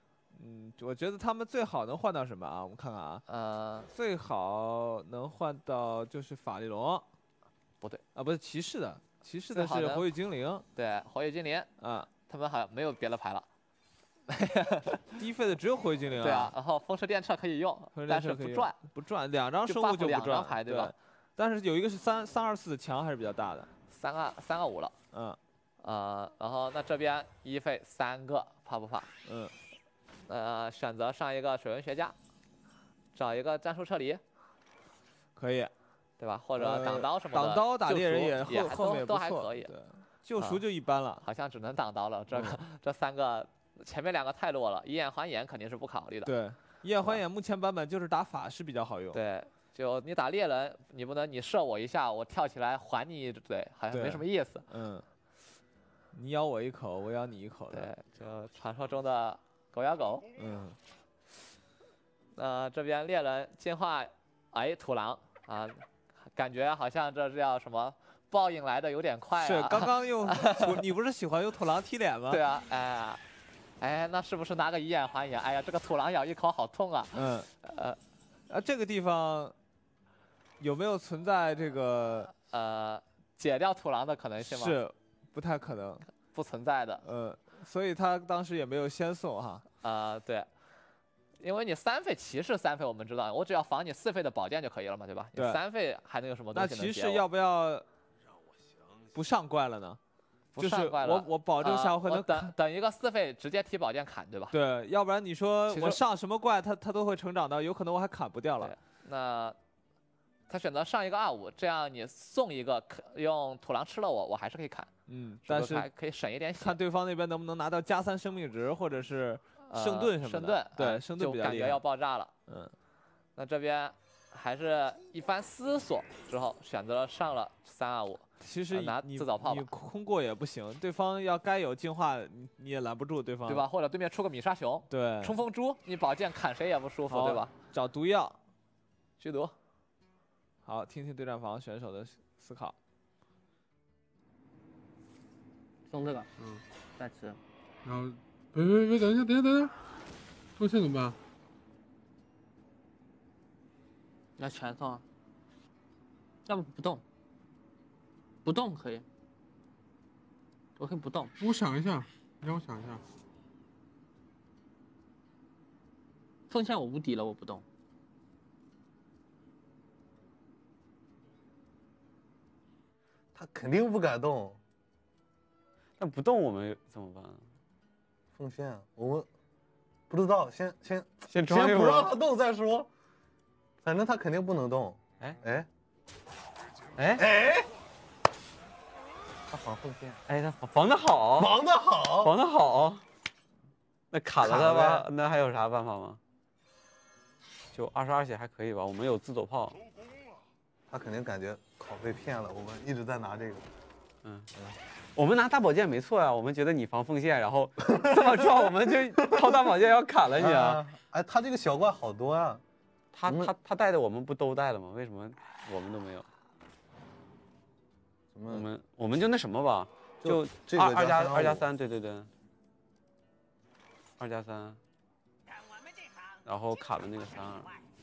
嗯，我觉得他们最好能换到什么啊？我们看看啊， 呃， 最好能换到就是法力龙， 不对啊，不是骑士的，骑士的是最好的火羽精灵， 对，火羽精灵， 啊， 他们好像没有别的牌了。 低费的只有火羽精灵、啊。 对啊，然后风车电掣可以用，但是不转， 不转，两张生物就不两转张牌对吧？ 但是有一个是三三二四的墙还是比较大的， 三二三二五了。 嗯， 呃，然后那这边一费三个，怕不怕？ 嗯， 呃，选择上一个水文学家，找一个战术撤离， 可以， 对吧？或者挡刀什么的， 挡、呃、刀打猎人也也后面也都还可以。 对，救赎就一般了， 好像只能挡刀了。这个、 嗯、 这三个前面两个太弱了，以眼还眼肯定是不考虑的。 对，以眼还眼目前版本就是打法师比较好用。 对。就你打猎人，你不能你射我一下，我跳起来还你一嘴，好像没什么意思。 嗯，你咬我一口，我咬你一口的。 对，就传说中的狗咬狗。 嗯。 呃，这边猎人进化，哎，土狼啊，感觉好像这是要什么报应来的有点快啊。 是，刚刚用土，你不是喜欢用土狼踢脸吗？ 对啊，哎，哎，那是不是拿个以眼还眼？哎呀，这个土狼咬一口好痛啊。 嗯。 呃， 啊，这个地方。有没有存在这个呃解掉土狼的可能性吗？ 是，不太可能， 不存在的。 呃，所以他当时也没有先送哈。 呃，对，因为你三费骑士三费我们知道，我只要防你四费的宝剑就可以了嘛，对吧？ 对。 你三费还能有什么东西能解？ 那骑士要不要不上怪了呢？ 不上怪了。 就是我我保证下回能、 呃、等等一个四费直接提宝剑砍，对吧？ 对，要不然你说我上什么怪，他他都会成长到，有可能我还砍不掉了。 那。他选择上一个二五，这样你送一个，用土狼吃了我，我还是可以砍。 嗯，但是还可以省一点血。 看对方那边能不能拿到加三生命值，或者是圣盾什么的。 圣盾， 对，圣盾比较厉害。 就感觉要爆炸了。 嗯， 那这边还是一番思索之后，选择上了三二五。 其实拿自走炮你空过也不行，对方要该有进化，你你也拦不住对方， 对吧？或者对面出个米沙熊， 对， 冲锋猪，你宝剑砍谁也不舒服，对吧？ 找毒药， 剧毒。 好，听听对战房选手的思考。 送这个， 嗯， 再吃。 然后，别别别，等一下，等一下，等一下，锋线怎么办？ 要全送啊？要不不动？不动可以。我可以不动。 我想一下，你让我想一下。 锋线我无敌了，我不动。 他肯定不敢动， 那不动我们怎么办？ 奉献，我们不知道，先先先先不让他动再说，反正他肯定不能动。 哎哎哎哎，他防奉献， 哎，他防得好， 防得好， 防得好。那砍了他吧，那还有啥办法吗？就二十二血还可以吧，我们有自走炮。 他肯定感觉靠被骗了，我们一直在拿这个。 嗯嗯，我们拿大宝剑没错呀、啊，我们觉得你防奉献，然后这么撞，我们就掏大宝剑要砍了你啊！ 啊哎，他这个小怪好多啊， 他他他带的我们不都带了吗？为什么我们都没有？我们我们就那什么吧，就二二加二加三，对对对，二加三，然后砍了那个三二。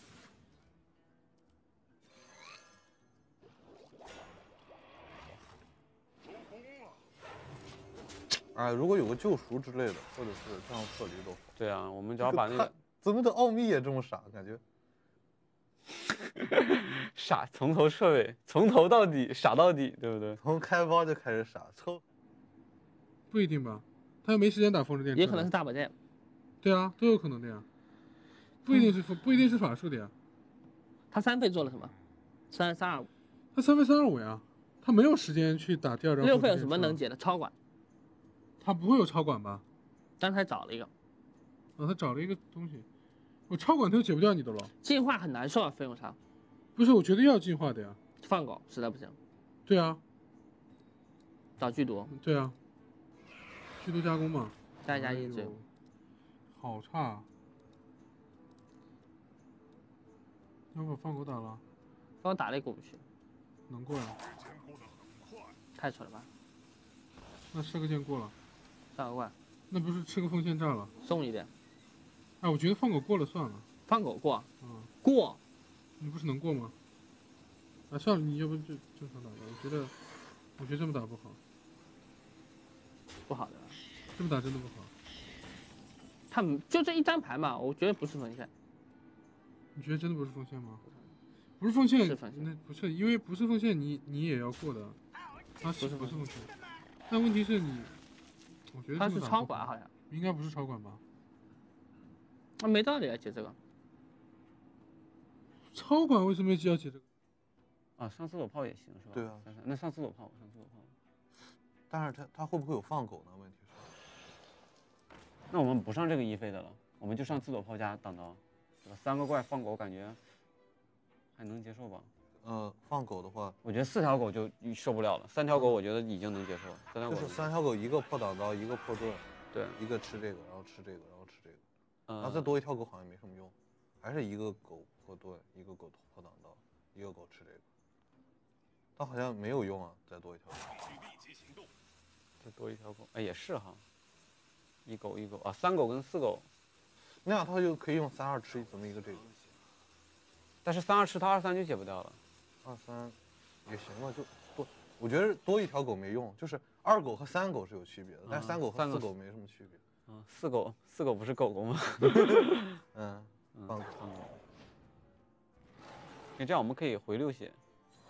哎，如果有个救赎之类的，或者是这样撤离都好。 对啊，我们只要把那个怎么的奥秘也这么傻，感觉傻从头彻尾，从头到底傻到底，对不对？ 从开包就开始傻，抽不一定吧？他又没时间打风之电， 也可能是大宝剑。 对啊，都有可能的呀，不一定是、嗯、不一定是法术的呀。 他三费做了什么？三三二五。 他三费三二五呀，他没有时间去打第二张。 六费有什么能解的？超管。 他不会有超管吧？ 但他找了一个。 啊，他找了一个东西。我超管他又解不掉你的了。 进化很难受啊，费用差。 不是，我觉得要进化的呀。 放狗实在不行。 对啊。 找剧毒。 对啊。剧毒加工嘛。 加一加一只。 好差。要不放狗打了？ 帮我打了一过不去。 能过呀？ 太蠢了吧？ 那射个箭过了。 上个怪。 那不是吃个锋线炸了？ 送一点。 哎，我觉得放狗过了算了。 放狗过？ 嗯， 过。 你不是能过吗？啊，算了，你要不就正常打吧。我觉得，我觉得这么打不好。 不好的。 这么打真的不好。 他们就这一张牌嘛，我觉得不是锋线。 你觉得真的不是锋线吗？不是锋线， 是锋线， 那不是因为不是锋线，你你也要过的。他是不是锋线？但问题是你，我觉得他是超管好像。 应该不是超管吧？ 啊，没道理啊，解这个。 超管为什么要解这个？ 啊，上厕所炮也行是吧？ 对啊， 那上厕所炮，上厕所炮。 但是他他会不会有放狗呢？问题是。 那我们不上这个一费的了，我们就上厕所炮加挡刀，对吧？三个怪放狗感觉还能接受吧？ 呃，放狗的话， 我觉得四条狗就受不了了，三条狗我觉得已经能接受了。三条狗就是三条狗，一个破挡刀，一个破盾， 对， 一个吃这个，然后吃这个，然后吃这个， 嗯、 然后再多一条狗好像没什么用，还是一个狗破盾，一个狗破挡刀，一个狗吃这个，但好像没有用啊，再多一条狗。 再多一条狗，哎也是哈，一狗一狗啊，三狗跟四狗， 那样他就可以用三二吃这么一个这个， 但是三二吃他二三就解不掉了。 二三也行吧，就多，我觉得多一条狗没用，就是二狗和三狗是有区别的，但是三狗和四狗没什么区别。 嗯，四狗四狗不是狗狗吗？ 嗯，放狗放狗。那这样我们可以回六血。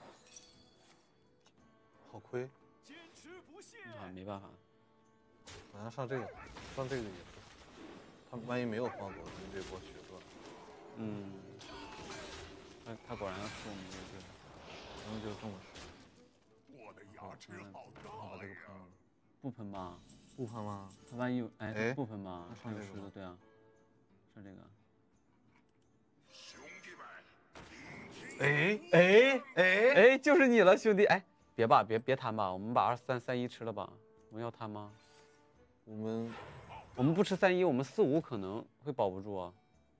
好亏。 啊，没办法。 反正上这个，上这个也不，他万一没有放狗，咱们这波血断。 嗯。他他果然要吃我们这个。 然后就这么说。我的牙齿好大呀！ 不喷吧？ 不喷吗？ 他万一哎哎不喷吧？ 上这个对啊，上这个。 哎哎哎哎，就是你了，兄弟！哎，别吧，别别贪吧，我们把二三三一吃了吧？我们要贪吗？ 我们我们不吃三一，我们四五可能会保不住啊。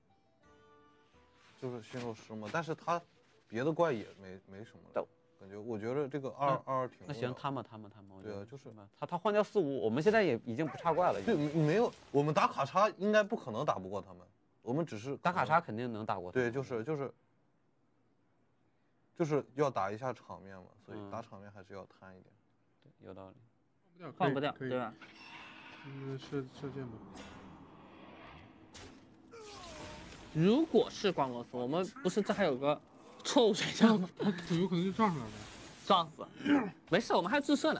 就是驯兽师嘛，但是他。别的怪也没没什么了，感觉我觉得这个二二挺。 那行，贪吧贪吧贪吧。 对啊，就是他他换掉四五，我们现在也已经不差怪了。 对，没有，我们打卡叉应该不可能打不过他们，我们只是打卡叉肯定能打过他们。 对，就是就是就是要打一下场面嘛，所以打场面还是要贪一点。 对，有道理。 换不掉，对吧？ 嗯，射射箭吧。 如果是光螺丝，我们不是这还有个。错误选项， 他有可能就撞上来了， 撞死，没事，我们还有自射呢。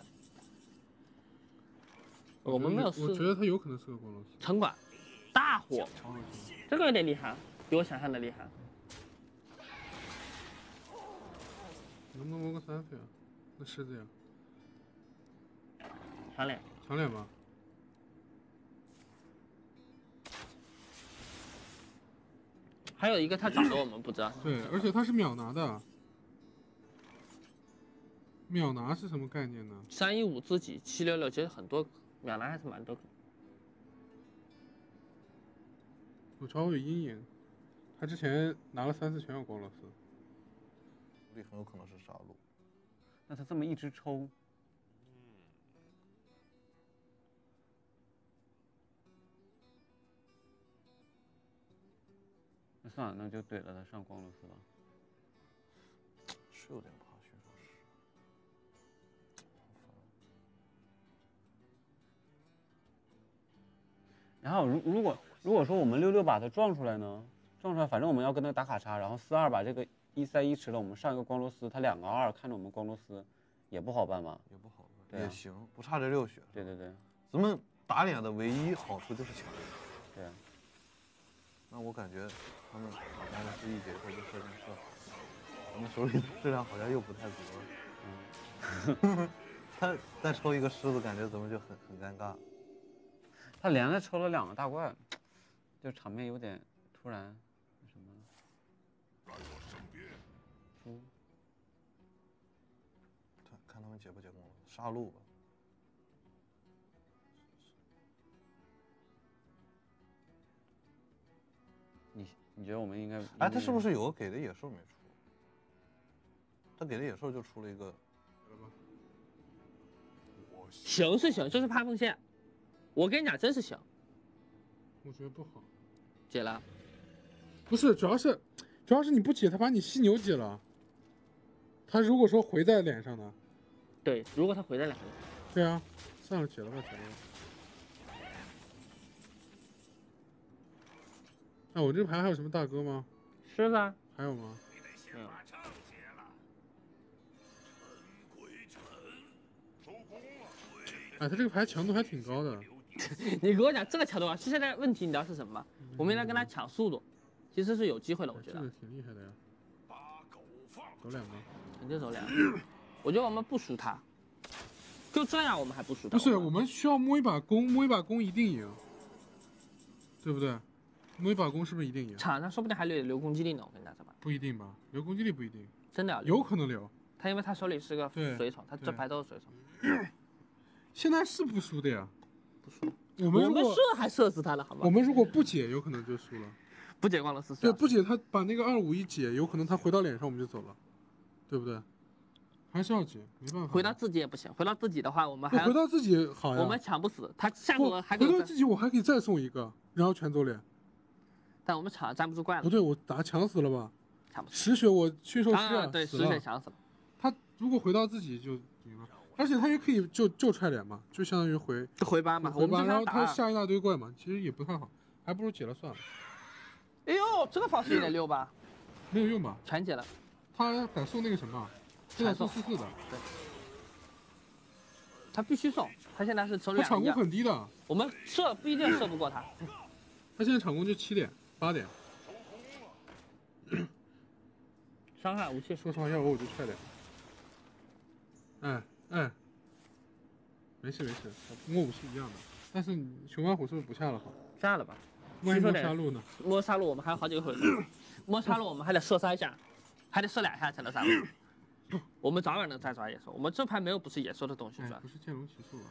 我们没有。 我觉得他有可能是个光螺丝。 城管，大火，这个有点厉害，比我想象的厉害。 能不能摸个三费啊？那狮子呀？ 强脸， 强脸吧。 还有一个他找的我们不知道。 对，而且他是秒拿的。秒拿是什么概念呢？ 三一五自己七六六，其实很多秒拿还是蛮多。 我超有阴影，他之前拿了三次全有光螺丝。 这很有可能是杀戮。 那他这么一直抽。那算了，那就怼了他上光螺丝吧。 是有点怕驯兽师。 然后如如果如果说我们六六把他撞出来呢，撞出来，反正我们要跟他打卡叉，然后四二把这个一三一吃了，我们上一个光螺丝，他两个二看着我们光螺丝，也不好办吧？ 也不好办，也行，不差这六血。 对对对， 咱们打脸的唯一好处就是强烈。 对。 那我感觉他们好像是一节课就射箭射好，我们手里的质量好像又不太足。嗯。他再抽一个狮子，感觉咱们就很很尴尬。 他连着抽了两个大怪，就场面有点突然什么。 出。看看他们解不解攻，杀戮吧。 你你觉得我们应该？ 哎，他是不是有个给的野兽没出？他给的野兽就出了一个。 行是行，就是怕锋线。我跟你讲，真是行。 我觉得不好。 解了。 不是，主要是主要是你不解，他把你犀牛解了。他如果说回在脸上呢？ 对，如果他回在脸上。 对啊，算了，解了吧，解了吧。哎，我这牌还有什么大哥吗？ 狮子啊。 还有吗？ 没有。 哎，他这个牌强度还挺高的。 你给我讲这个强度啊，现在问题你知道是什么吗？嗯、我们在跟他抢速度，其实是有机会的，我觉得。 这个挺厉害的呀。走两吗？ 肯定走两。我觉得我们不输他，就这样我们还不输他。 不是，我们需要摸一把弓，摸一把弓一定赢，对不对？摸一把弓是不是一定赢？ 场上说不定还留留攻击力呢，我跟你讲什么？ 不一定吧，留攻击力不一定。 真的有可能留。 他因为他手里是个水手，他这牌都是水手。 现在是不输的呀。 不输。 我们我们射还射死他了，好吗？ 我们如果不解，有可能就输了。 不解光了是。 对，不解他把那个二五一解，有可能他回到脸上我们就走了，对不对？还是要解，没办法。 回到自己也不行，回到自己的话，我们还回到自己好呀。 我们抢不死，他下回还回到自己，我还可以再送一个，然后全走脸。 但我们抢站不住怪了。 不对，我打抢死了吧？ 抢不死。 十血我驯兽师啊，对，十血抢死了。 他如果回到自己就赢了，而且他也可以就就踹脸嘛，就相当于回就回八嘛， 回八，然后他下一大堆怪嘛，其实也不太好，还不如解了算了。 哎呦，这个方式有点溜吧？ 没有用吧？ 全解了。 他敢送那个什么？现在送四四的。 对。他必须送，他现在是手里他场攻很低的。 我们射不一定射不过他。 他现在场攻就七点八点。 伤害武器， 说实话，要我我就踹脸。哎哎，没事没事，摸武器一样的。但是熊猫虎是不是不下了好？ 下了吧。 万一摸杀戮呢？ 摸杀戮我们还有好几个回合，摸杀戮我们还得射三下，还得射两下才能杀戮。我们早晚能再抓野兽，我们这盘没有不是野兽的东西抓。 不是剑龙骑术吧？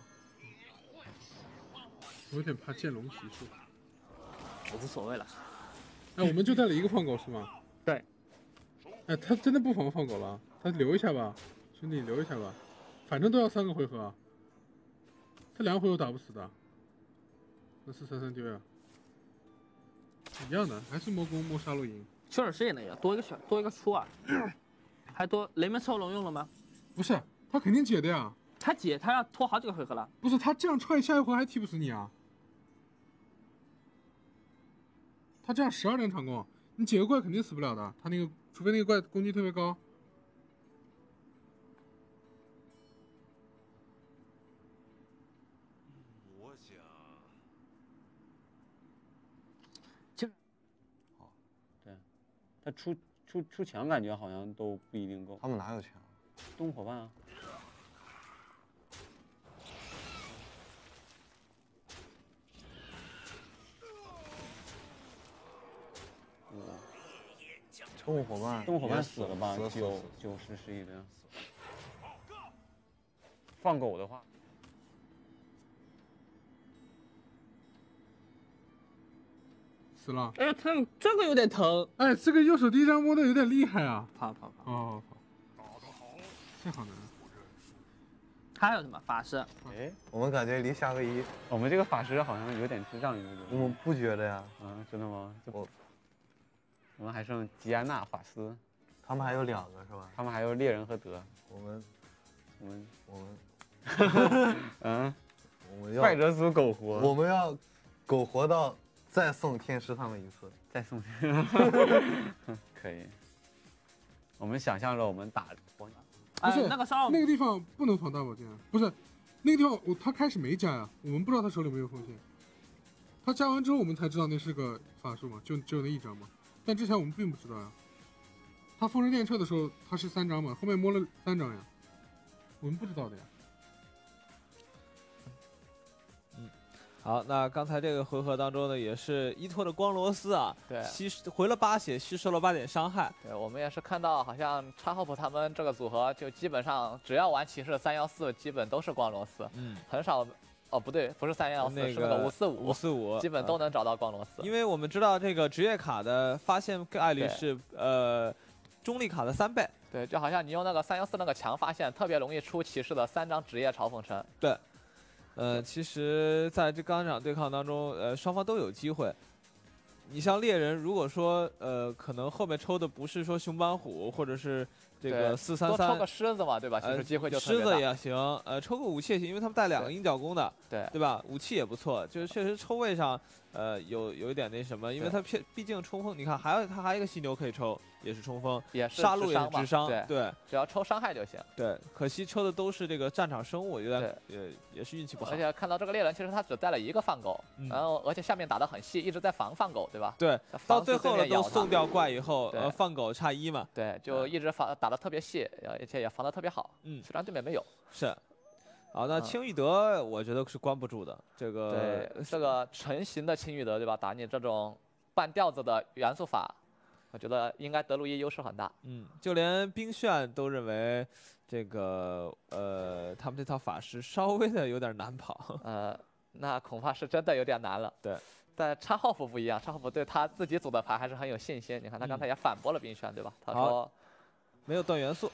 我有点怕剑龙骑术。 我无所谓了。 哎，我们就带了一个放狗是吗？ 对。 哎，他真的不妨放狗了，他留一下吧，兄弟留一下吧，反正都要三个回合，他两个回合打不死的。那四三三丢呀，一样的，还是摸弓摸杀戮赢。 休尔师也能赢，多一个小多一个出啊，还多雷门兽龙用了吗？ 不是，他肯定解的呀。 他解，他要拖好几个回合了。 不是，他这样踹下一回还踢不死你啊。他这样十二连场攻，你解个怪肯定死不了的。他那个，除非那个怪攻击特别高。 我想， 就， 好，对，他出出出墙感觉好像都不一定够。 他们哪有墙？ 动物伙伴啊。 动物伙伴， 动物伙伴死了吧？九九十十一的。放狗的话， 死了。 哎呀，他这个有点疼。 哎，这个右手第一张摸的有点厉害啊！ 跑跑跑！ 哦，跑！这好难。 还有什么法师？ 哎，我们感觉离夏威夷， 我们这个法师好像有点智障，有点。 我们不觉得呀？ 嗯，真的吗？ 我。 我们还剩吉安娜法师， 他们还有两个是吧？ 他们还有猎人和德。 我们， 我们， 我们， 嗯， 我们要败者组苟活， 我们要苟活到再送天师他们一次， 再送，可以。我们想象着我们打不是那个烧那个地方不能放大宝剑，不是那个地方我他开始没加呀，我们不知道他手里没有锋线。他加完之后，我们才知道那是个法术嘛，就只有那一张嘛。但之前我们并不知道呀。他封神殿撤的时候，他是三张嘛，后面摸了三张呀，我们不知道的呀。 嗯，好，那刚才这个回合当中呢，也是伊托的光罗斯啊， 对， 吸回了八血，吸收了八点伤害。 对，我们也是看到，好像叉霍普他们这个组合，就基本上只要玩骑士三幺四，基本都是光罗斯， 嗯， 很少。哦，不对，不是三幺四， 那个是那个五四五， 五四五， 基本都能找到光罗斯。 因为我们知道这个职业卡的发现概率是呃中立卡的三倍。 对，就好像你用那个三幺四那个强发现，特别容易出骑士的三张职业嘲讽城。 对，呃，其实在这钢掌对抗当中，呃，双方都有机会。 你像猎人，如果说呃，可能后面抽的不是说熊板虎，或者是这个四三三， 多抽个狮子嘛，对吧？其实机会就特别大。 狮子也行，呃，抽个武器也行，因为他们带两个鹰角弓的， 对对吧？武器也不错，就是确实抽位上，呃，有有一点那什么，因为他偏毕竟冲锋，你看还有他还有一个犀牛可以抽，也是冲锋， 也是杀戮也是智商， 对对， 只要抽伤害就行。 对，可惜抽的都是这个战场生物，有点也也是运气不好。 而且看到这个猎人，其实他只带了一个放狗， 嗯、 然后而且下面打得很细，一直在防放狗，对吧？ 对，到最后了都送掉怪以后， 对呃，放狗差一嘛。 对，就一直防打得特别细，而且也防得特别好。 嗯， 虽然对面没有。 是。好，那青玉德我觉得是关不住的。这个对，这个成型的青玉德，对吧？打你这种半吊子的元素法，我觉得应该德鲁伊优势很大。 嗯，就连冰炫都认为这个呃，他们这套法师稍微的有点难跑。 呃，那恐怕是真的有点难了。 对。 但插号符不一样，插号符对他自己组的牌还是很有信心。你看他刚才也反驳了冰炫，对吧？他说没有断元素。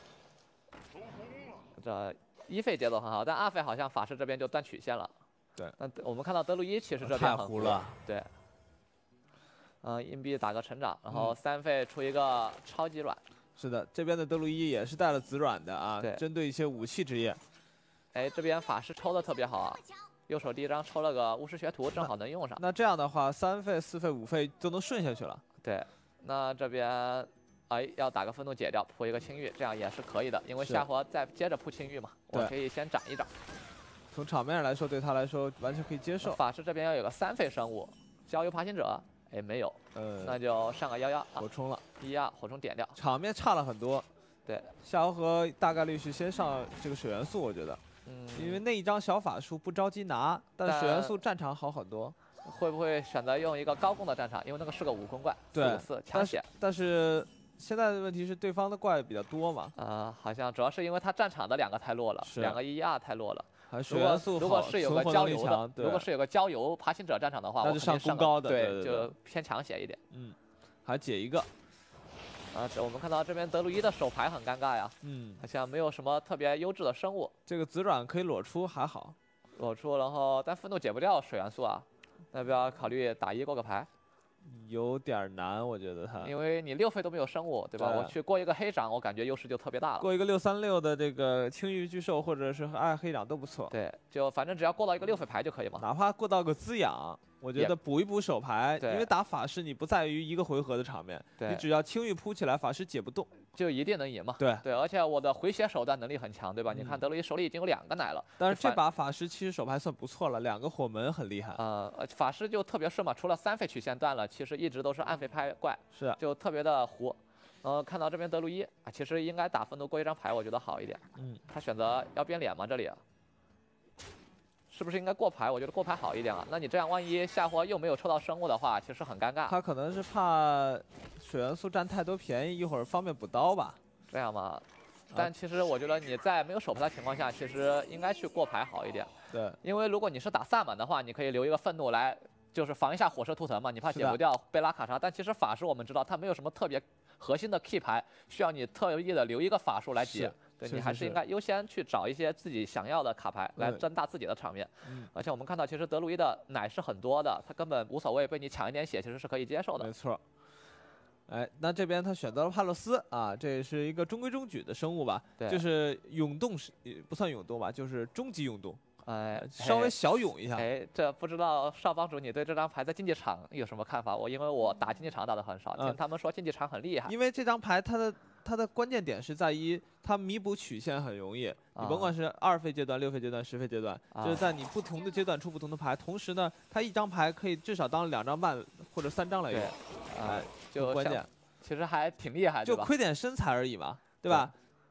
这一费节奏很好，但二费好像法师这边就断曲线了。 对。 那我们看到德鲁伊其实这边很太糊了。 对。嗯、呃，硬币打个成长，然后三费出一个超级软。 是的，这边的德鲁伊也是带了紫软的啊， 对， 针对一些武器职业。 哎，这边法师抽的特别好啊。右手第一张抽了个巫师学徒，正好能用上。 那这样的话，三费、四费、五费都能顺下去了。 对，那这边哎要打个愤怒解掉，铺一个青玉，这样也是可以的，因为下回再接着铺青玉嘛，我可以先斩一斩。 从场面上来说，对他来说完全可以接受。 法师这边要有个三费生物，郊游爬行者，哎没有， 呃， 那就上个幺幺， 火冲了， 一压火冲点掉。 场面差了很多。 对， 夏侯河大概率是先上这个水元素，我觉得。 嗯， 因为那一张小法术不着急拿，但水元素战场好很多。 会不会选择用一个高攻的战场？因为那个是个五攻怪，四五四抢血。 但是现在的问题是对方的怪比较多嘛？ 呃，好像主要是因为他战场的两个太弱了，两个一二太弱了。 水元素如果是有个郊游的，如果是有个郊游爬行者战场的话， 那就上攻高的， 对，就偏抢血一点。 嗯，还解一个。 啊，我们看到这边德鲁伊的手牌很尴尬呀， 嗯， 好像没有什么特别优质的生物。 这个紫软可以裸出还好， 裸出，然后但愤怒解不掉水元素啊，要不要考虑打一过个牌？ 有点难，我觉得他， 因为你六费都没有生物，对吧？ 对我去过一个黑掌，我感觉优势就特别大了。 过一个六三六的这个青玉巨兽或者是暗黑掌都不错。 对，就反正只要过到一个六费牌就可以嘛。 哪怕过到个滋养，我觉得补一补手牌，因为打法师你不在于一个回合的场面，你只要青玉铺起来，法师解不动， 就一定能赢嘛。 对对，而且我的回血手段能力很强，对吧？嗯、你看德鲁伊手里已经有两个奶了， 但是这把法师其实手牌算不错了，两个火门很厉害。 呃，法师就特别顺嘛，除了三费曲线断了，其实一直都是暗费拍怪， 是就特别的糊。呃，看到这边德鲁伊啊，其实应该打愤怒过一张牌，我觉得好一点。 嗯， 他选择要变脸吗？这里。是不是应该过牌？我觉得过牌好一点啊。那你这样万一下活又没有抽到生物的话，其实很尴尬。 他可能是怕水元素占太多便宜，一会儿方便补刀吧。 这样吗？但其实我觉得你在没有手牌的情况下，其实应该去过牌好一点。 对。 因为如果你是打萨满的话，你可以留一个愤怒来，就是防一下火射图腾嘛，你怕解不掉贝拉卡莎。但其实法师我们知道他没有什么特别核心的 key 牌，需要你特意的留一个法术来解。对，你还是应该优先去找一些自己想要的卡牌来增大自己的场面。 嗯， 而且我们看到，其实德鲁伊的奶是很多的，他根本无所谓被你抢一点血，其实是可以接受的。 没错。哎，那这边他选择了帕洛斯啊，这是一个中规中矩的生物吧？ 对， 就是涌动是不算涌动吧，就是终极涌动。 哎， 稍微小涌一下。 哎，这不知道少帮主你对这张牌在竞技场有什么看法？我因为我打竞技场打的很少，听他们说竞技场很厉害。 因为这张牌它的它的关键点是在于它弥补曲线很容易，你甭管是二费阶段、六费阶段、十费阶段，就是在你不同的阶段出不同的牌，同时呢，它一张牌可以至少当两张半或者三张来用。 哎，就关键， 其实还挺厉害， 就亏点身材而已嘛，对吧？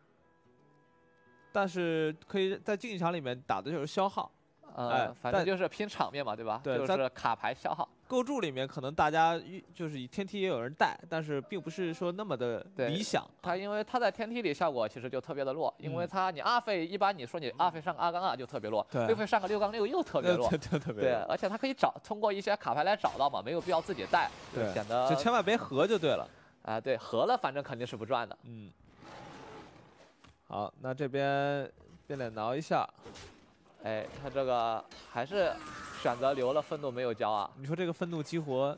但是可以在竞技场里面打的就是消耗， 呃，反正就是拼场面嘛，对吧？ 对， 就是卡牌消耗。 构筑里面可能大家就是以天梯也有人带，但是并不是说那么的理想。 它因为它在天梯里效果其实就特别的弱，因为它你二费一般你说你二费上个二杠二就特别弱，六费上个六杠六又特别弱， 对对特别对，而且它可以找通过一些卡牌来找到嘛，没有必要自己带， 对， 显得就千万别合就对了。 啊，对，合了反正肯定是不赚的。 嗯。好，那这边变脸挠一下。 哎，他这个还是选择留了愤怒没有交啊？ 你说这个愤怒激活，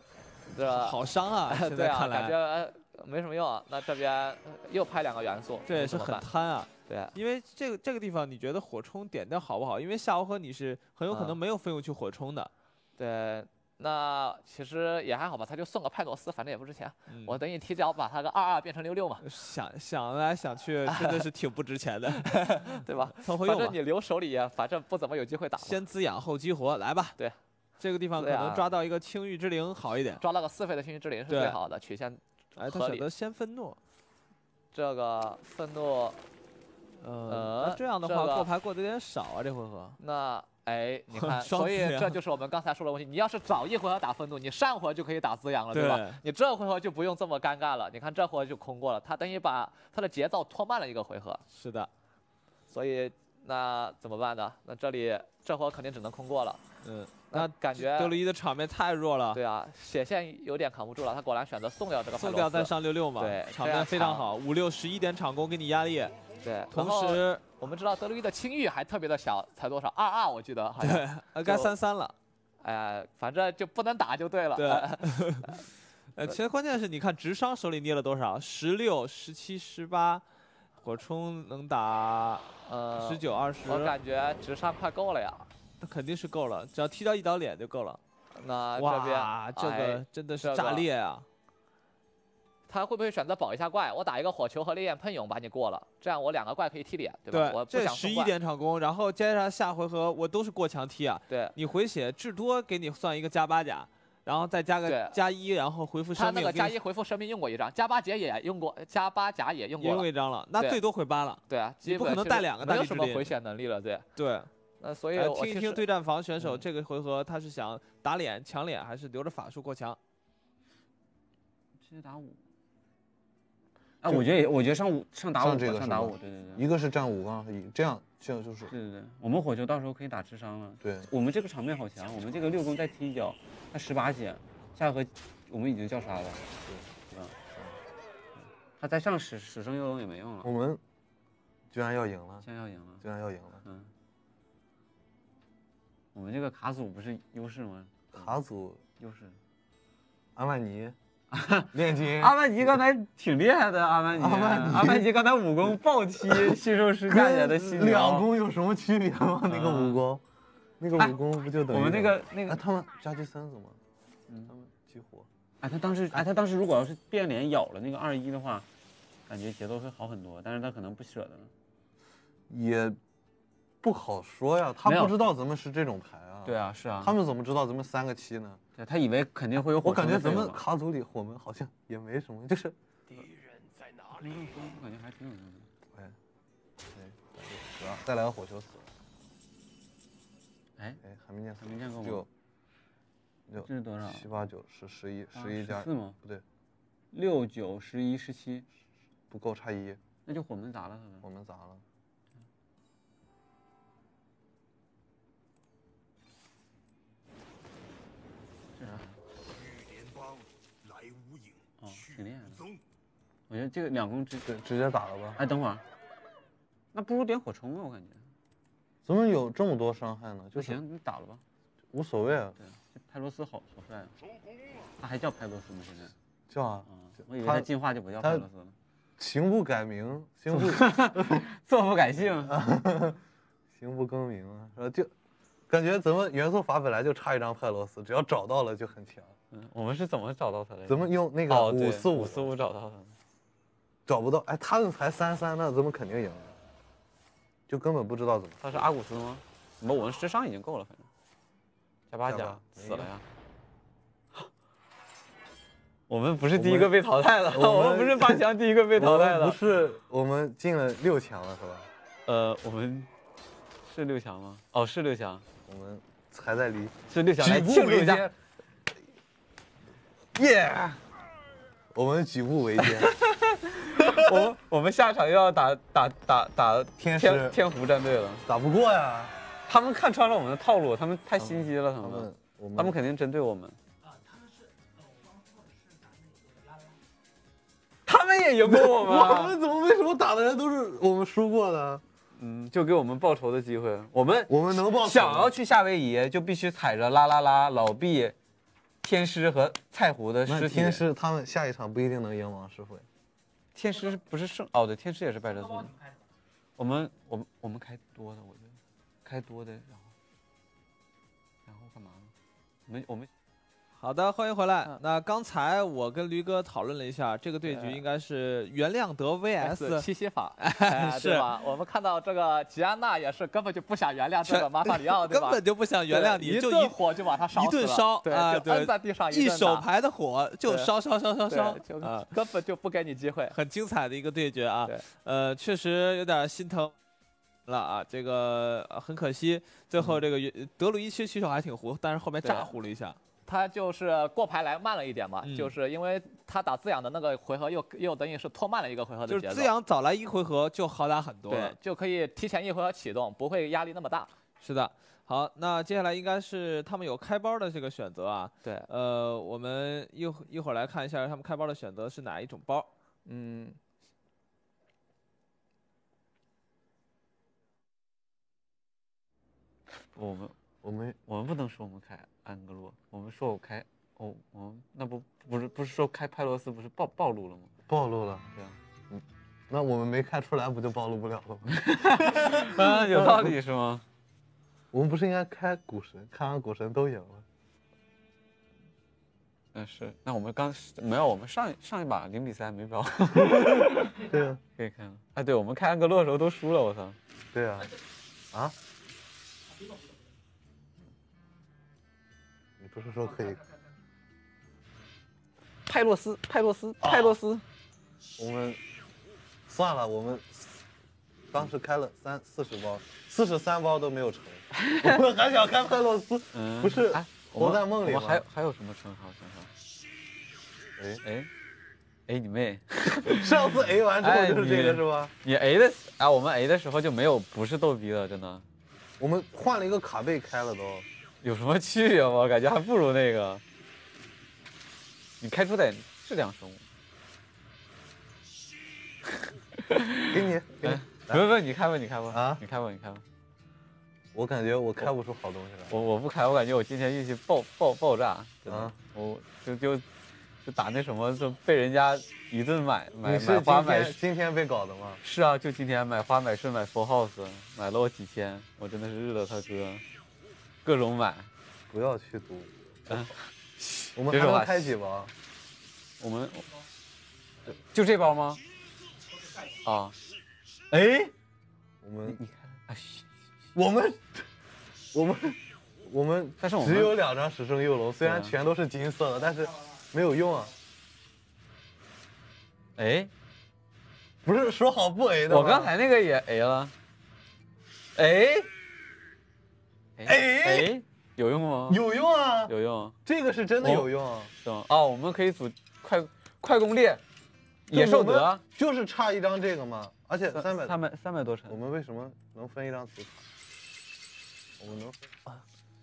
这好伤啊！现对啊， 在看来感觉没什么用。那这边又拍两个元素， 这也是很贪啊。 对， 因为这个这个地方，你觉得火冲点掉好不好？因为下回合你是很有可能没有费用去火冲的。 对。 那其实也还好吧，他就送个派罗斯，反正也不值钱。 嗯、 我等你提脚把他个二二变成六六嘛。 想想来想去，真的是挺不值钱的， 对吧？ 凑合用吧。 反正你留手里，反正不怎么有机会打。 先滋养后激活，来吧。 对， 这个地方可能抓到一个青玉之灵好一点， 抓到个四费的青玉之灵是最好的，曲线哎，他选择先愤怒。 这个愤怒， 呃，那这样的话过牌过得有点少啊，这回合。 那。 哎，你看，所以这就是我们刚才说的问题。你要是早一回合打愤怒，你上回就可以打滋养了，对吧？你这回合就不用这么尴尬了。你看这回合就空过了，他等于把他的节奏拖慢了一个回合。 是的， 所以那怎么办呢？那这里这回合肯定只能空过了。 嗯， 那感觉德鲁伊的场面太弱了。 对啊，血线有点扛不住了。他果然选择送掉这个送掉再上六六嘛。 对， 场面非常好，五六十一点场攻给你压力。 对， 同时我们知道德鲁伊的青玉还特别的小，才多少？二二，我记得好像。 对，该三三了。 哎呀，反正就不能打就对了。 对。呃，其实关键是你看直伤手里捏了多少？十六、十七、十八，火冲能打呃十九、二十。 我感觉直伤快够了呀。 那肯定是够了，只要踢到一刀脸就够了。 那这边哇，这个真的是炸裂啊！ 他会不会选择保一下怪？我打一个火球和烈焰喷涌把你过了，这样我两个怪可以踢脸，对吧？ 对， 我这十一点场攻，然后接着下回合我都是过墙踢啊。 对， 你回血至多给你算一个加八甲，然后再加个加一，然后回复生命。 他那个加一回复生命用过一张，加八节也用过，加八甲也用过， 也用一张了，那最多回八了。 对啊， 你不可能带两个大力没有什么回血能力了，对。 对。 那所以听一听对战房选手这个回合他是想打脸抢脸，还是留着法术过墙？ 直接打五。 哎，我觉得也，我觉得上五上打五，上打五，对对对， 一个是站五杠，这样这样就是。 对对对，我们火球到时候可以打智商了。 对， 我们这个场面好强，我们这个六攻再踢一脚，他十八血，下回我们已经叫杀了，对吧？他再上死死生幽龙也没用了。 我们居然要赢了， 居然要赢了， 居然要赢了。 嗯，我们这个卡组不是优势吗？ 卡组优势， 阿曼尼。炼金， 阿曼尼刚才挺厉害的，阿曼尼，阿曼尼，阿曼尼刚才武功暴踢驯兽师下来的犀牛， 两攻有什么区别吗？那个武功，那个武功不就等于我们那个那个他们加第三怎么？嗯，他们激活。 哎，他当时，哎，他当时如果要是变脸咬了那个二一的话，感觉节奏会好很多，但是他可能不舍得。 也不好说呀，他不知道咱们是这种牌啊。 对啊，是啊。 他们怎么知道咱们三个七呢？ 对他以为肯定会有火， 我感觉咱们卡组里火门好像也没什么，就是。 敌人在哪里？我感觉还挺有用的。 哎，对，死了，再来个火球死了。 哎哎，还没见， 还没见过吗？ 六六， 这是多少？ 七八九十十一，十一加四吗？ 不对， 六九十一十七， 不够，差一。 那就火门砸了他们。 火门砸了。 哦，挺厉害的。我觉得这个两攻直直接打了吧。 哎，等会儿，那不如点火冲啊，我感觉。 怎么有这么多伤害呢？就行，你打了吧， 无所谓啊。 对，这派罗斯好好帅啊。他还叫派罗斯吗？现在叫啊。 我以为他进化就不叫派罗斯了。 行不改名，行不坐不改姓， 行不更名啊，是吧？就感觉咱们元素法本来就差一张派罗斯，只要找到了就很强。 嗯，我们是怎么找到他的？ 咱们用那个五四五四五找到他， 找不到。哎，他们才三三呢，咱们肯定赢了，就根本不知道怎么。 他是阿古斯吗？不，我们智商已经够了，反正加八甲死了呀。我们不是第一个被淘汰的，我们不是八强第一个被淘汰的， 不是我们进了六强了是吧？ 呃，我们是六强吗？哦，是六强， 我们还在离是六强，来庆祝一下。 耶！ Yeah! 我们举步维艰。 我我们下场又要打打打打天使天湖战队了， 打不过呀！ 他们看穿了我们的套路，他们太心机了，他们他们他们肯定针对我们。他们也赢过我们， 我们怎么为什么打的人都是我们输过的？ 嗯，就给我们报仇的机会。我们我们能报仇， 想要去夏威夷，就必须踩着啦啦啦老毕。 天师和菜湖的尸体。 天师他们下一场不一定能赢王师会。 天师不是胜哦，对，天师也是败者组。我们我们我们开多的，我觉得开多的，然后然后干嘛呢？我们我们。 好的，欢迎回来。嗯、那刚才我跟驴哥讨论了一下，这个对局应该是袁亮德 V S 七夕法，哎、对吧？我们看到这个吉安娜也是根本就不想原谅这个马法里奥，对吧？ 根本就不想原谅你， 一就顿火就把他烧死了， 一顿烧， 对， 啊、 就摁在地上一手牌的火就烧烧烧烧烧， 就啊，根本就不给你机会。 很精彩的一个对决啊， 对呃，确实有点心疼。了啊，这个很可惜，最后这个德鲁伊区棋手还挺糊，但是后面炸糊了一下。 他就是过牌来慢了一点嘛， 嗯、 就是因为他打滋养的那个回合又又等于是拖慢了一个回合的节奏。 就是滋养早来一回合就好打很多了， 对，就可以提前一回合启动，不会压力那么大。 是的，好，那接下来应该是他们有开包的这个选择啊。 对， 呃，我们一一会儿来看一下他们开包的选择是哪一种包。 嗯。 我们我们我们不能说我们开安格洛，我们说我开哦，我们那不不是不是说开派洛斯不是暴暴露了吗？ 暴露了， 对啊， 嗯，那我们没开出来，不就暴露不了了吗？啊，有道理是吗？ 我们不是应该开股神，看完股神都赢了。 嗯，是。那我们刚没有，我们上上一把零比三没包。 对啊， 可以看了。啊，对，我们开安格洛的时候都输了，我操。 对啊，啊？你不是说可以？ 派洛斯，派洛斯，派洛斯。 我们算了，我们当时开了三四十包，四十三包都没有成。我们还想开派洛斯， 嗯、 不是活在梦里吗？ 我还还有什么称号？想想。哎哎哎，你妹！ 上次 A 完之后就是这个是吧？ 你 A 的啊，我们 A 的时候就没有不是逗逼了，真的。 我们换了一个卡背开了都， 有什么区别吗？我感觉还不如那个。你开出点质量生物。 给你，给你。 不不，你开吧，你开吧啊！ 你开吧，你开吧。 我感觉我开不出好东西来。 我我不开，我感觉我今天运气爆爆爆炸，真的。 啊、 我就就就打那什么，就被人家一顿买买你是买花买。 今天被搞的吗？ 是啊，就今天买花买顺买 full house， 买了我几千，我真的是日了他哥，各种买。 不要去赌。 嗯。 我们还能开几包？ 我们就这包吗？啊。 哎。我们你看，哎。 我们，我们，我们， 但是我们只有两张十胜右龙，虽然全都是金色的，但是没有用啊。 哎， 不是说好不 A 的吗？ 我刚才那个也 A 了。哎， 哎哎，有用吗？ 有用啊， 有用。 这个是真的有用啊。 是吗？哦，我们可以组快快攻猎，野兽德， 就是差一张这个嘛，而且三百三百三百多层。 我们为什么能分一张紫卡？我们能啊。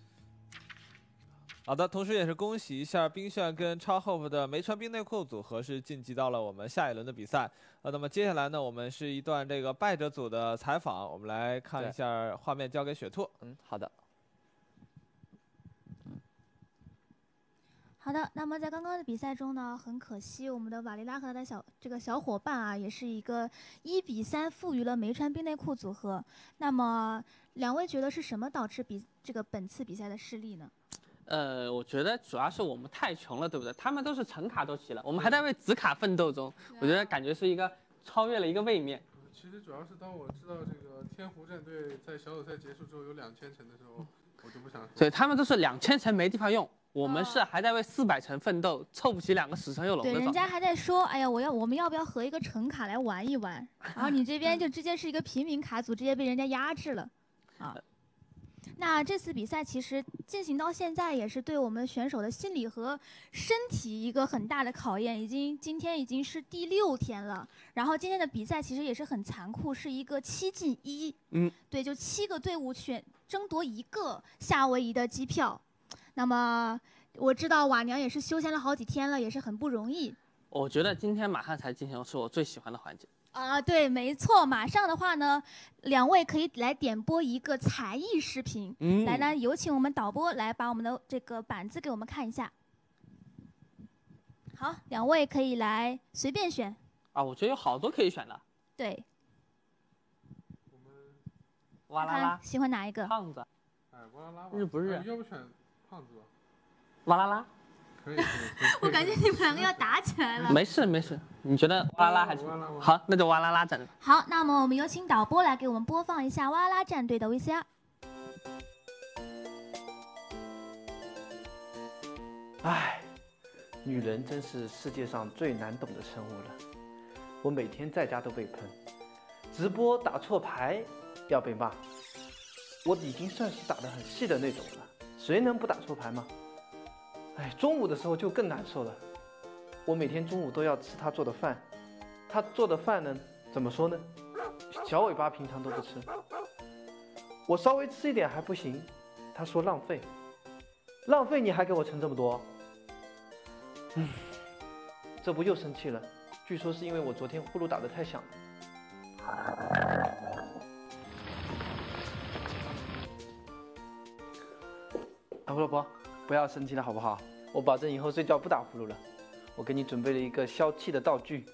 好的，同时也是恭喜一下冰炫跟超 hope 的没穿冰内裤组合是晋级到了我们下一轮的比赛。呃，那么接下来呢，我们是一段这个败者组的采访，我们来看一下画面，交给雪兔。 嗯，好的。 好的，那么在刚刚的比赛中呢，很可惜我们的瓦利拉和他的小这个小伙伴啊，也是一个一比三负于了没穿冰内裤组合。那么两位觉得是什么导致比这个本次比赛的失利呢？ 呃，我觉得主要是我们太穷了，对不对？他们都是橙卡都齐了，我们还在为紫卡奋斗中，我觉得感觉是一个超越了一个位面。 其实主要是当我知道这个天湖战队在小组赛结束之后有两千层的时候，我就不想说。 对，他们都是两千层没地方用。我们是还在为四百层奋斗，凑不齐两个死神右龙的。 对，人家还在说，哎呀，我要我们要不要合一个橙卡来玩一玩？然后你这边就直接是一个平民卡组，直接被人家压制了，啊。那这次比赛其实进行到现在，也是对我们选手的心理和身体一个很大的考验。已经今天已经是第六天了，然后今天的比赛其实也是很残酷，是一个七进一。 嗯， 对，就七个队伍选争夺一个夏威夷的机票。那么我知道瓦娘也是休闲了好几天了，也是很不容易。 我觉得今天马上才进行是我最喜欢的环节。 啊，对，没错。马上的话呢，两位可以来点播一个才艺视频。 嗯， 来呢，有请我们导播来把我们的这个板子给我们看一下。 好，两位可以来随便选。 啊，我觉得有好多可以选的。 对。 哇啦啦， 喜欢哪一个？ 胖子。 哎，哇啦啦。 日不日？ 要不选胖子吧？ 哇啦啦。 可以可以。 我感觉你们两个要打起来了。 没事没事，你觉得哇啦啦还是？好，那就哇啦啦战队。 好，那么我们有请导播来给我们播放一下哇啦啦战队的 V C R。 唉，女人真是世界上最难懂的生物了。我每天在家都被喷，直播打错牌要被骂。我已经算是打得很细的那种了，谁能不打错牌吗？哎，中午的时候就更难受了。我每天中午都要吃她做的饭，她做的饭呢，怎么说呢？小尾巴平常都不吃，我稍微吃一点还不行，她说浪费，浪费你还给我盛这么多。嗯，这不又生气了？据说是因为我昨天呼噜打得太响了。啊，胡萝卜，不要生气了好不好？我保证以后睡觉不打呼噜了。我给你准备了一个消气的道具。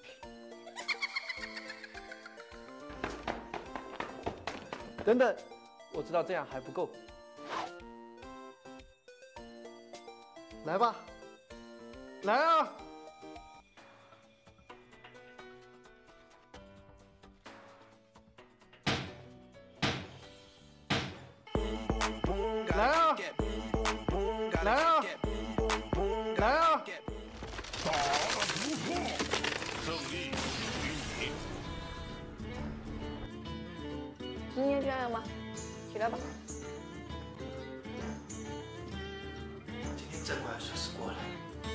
等等，我知道这样还不够。来吧。来啊！来啊！来啊！来啊！ 打得不错，胜利属于你。 今天这样吧，起来吧。 今天这关算是过了。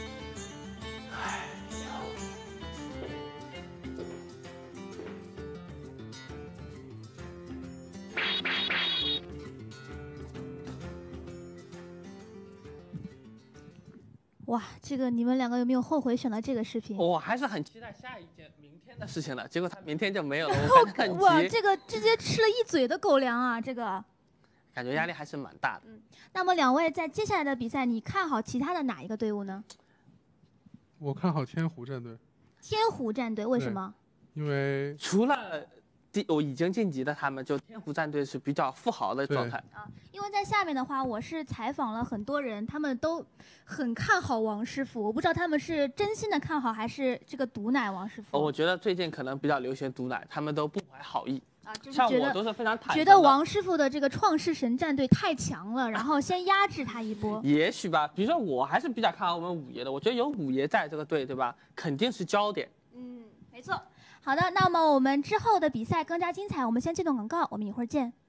哇，这个你们两个有没有后悔选了这个视频？ 我还是很期待下一件明天的事情的，结果他明天就没有了，我感觉很急。 哇，这个直接吃了一嘴的狗粮啊！这个感觉压力还是蛮大的。 嗯，那么两位在接下来的比赛，你看好其他的哪一个队伍呢？ 我看好天湖战队。 天湖战队为什么？ 因为除了第我已经晋级的他们，就天湖战队是比较富豪的状态啊。因为在下面的话，我是采访了很多人，他们都很看好王师傅。我不知道他们是真心的看好，还是这个毒奶王师傅。 我觉得最近可能比较流行毒奶，他们都不怀好意。 啊，就是像觉得我都是非常坦诚觉得王师傅的这个创世神战队太强了，然后先压制他一波。 也许吧，比如说我还是比较看好我们五爷的，我觉得有五爷在这个队，对吧？肯定是焦点。 嗯，没错。好的，那么我们之后的比赛更加精彩，我们先进段广告，我们一会儿见。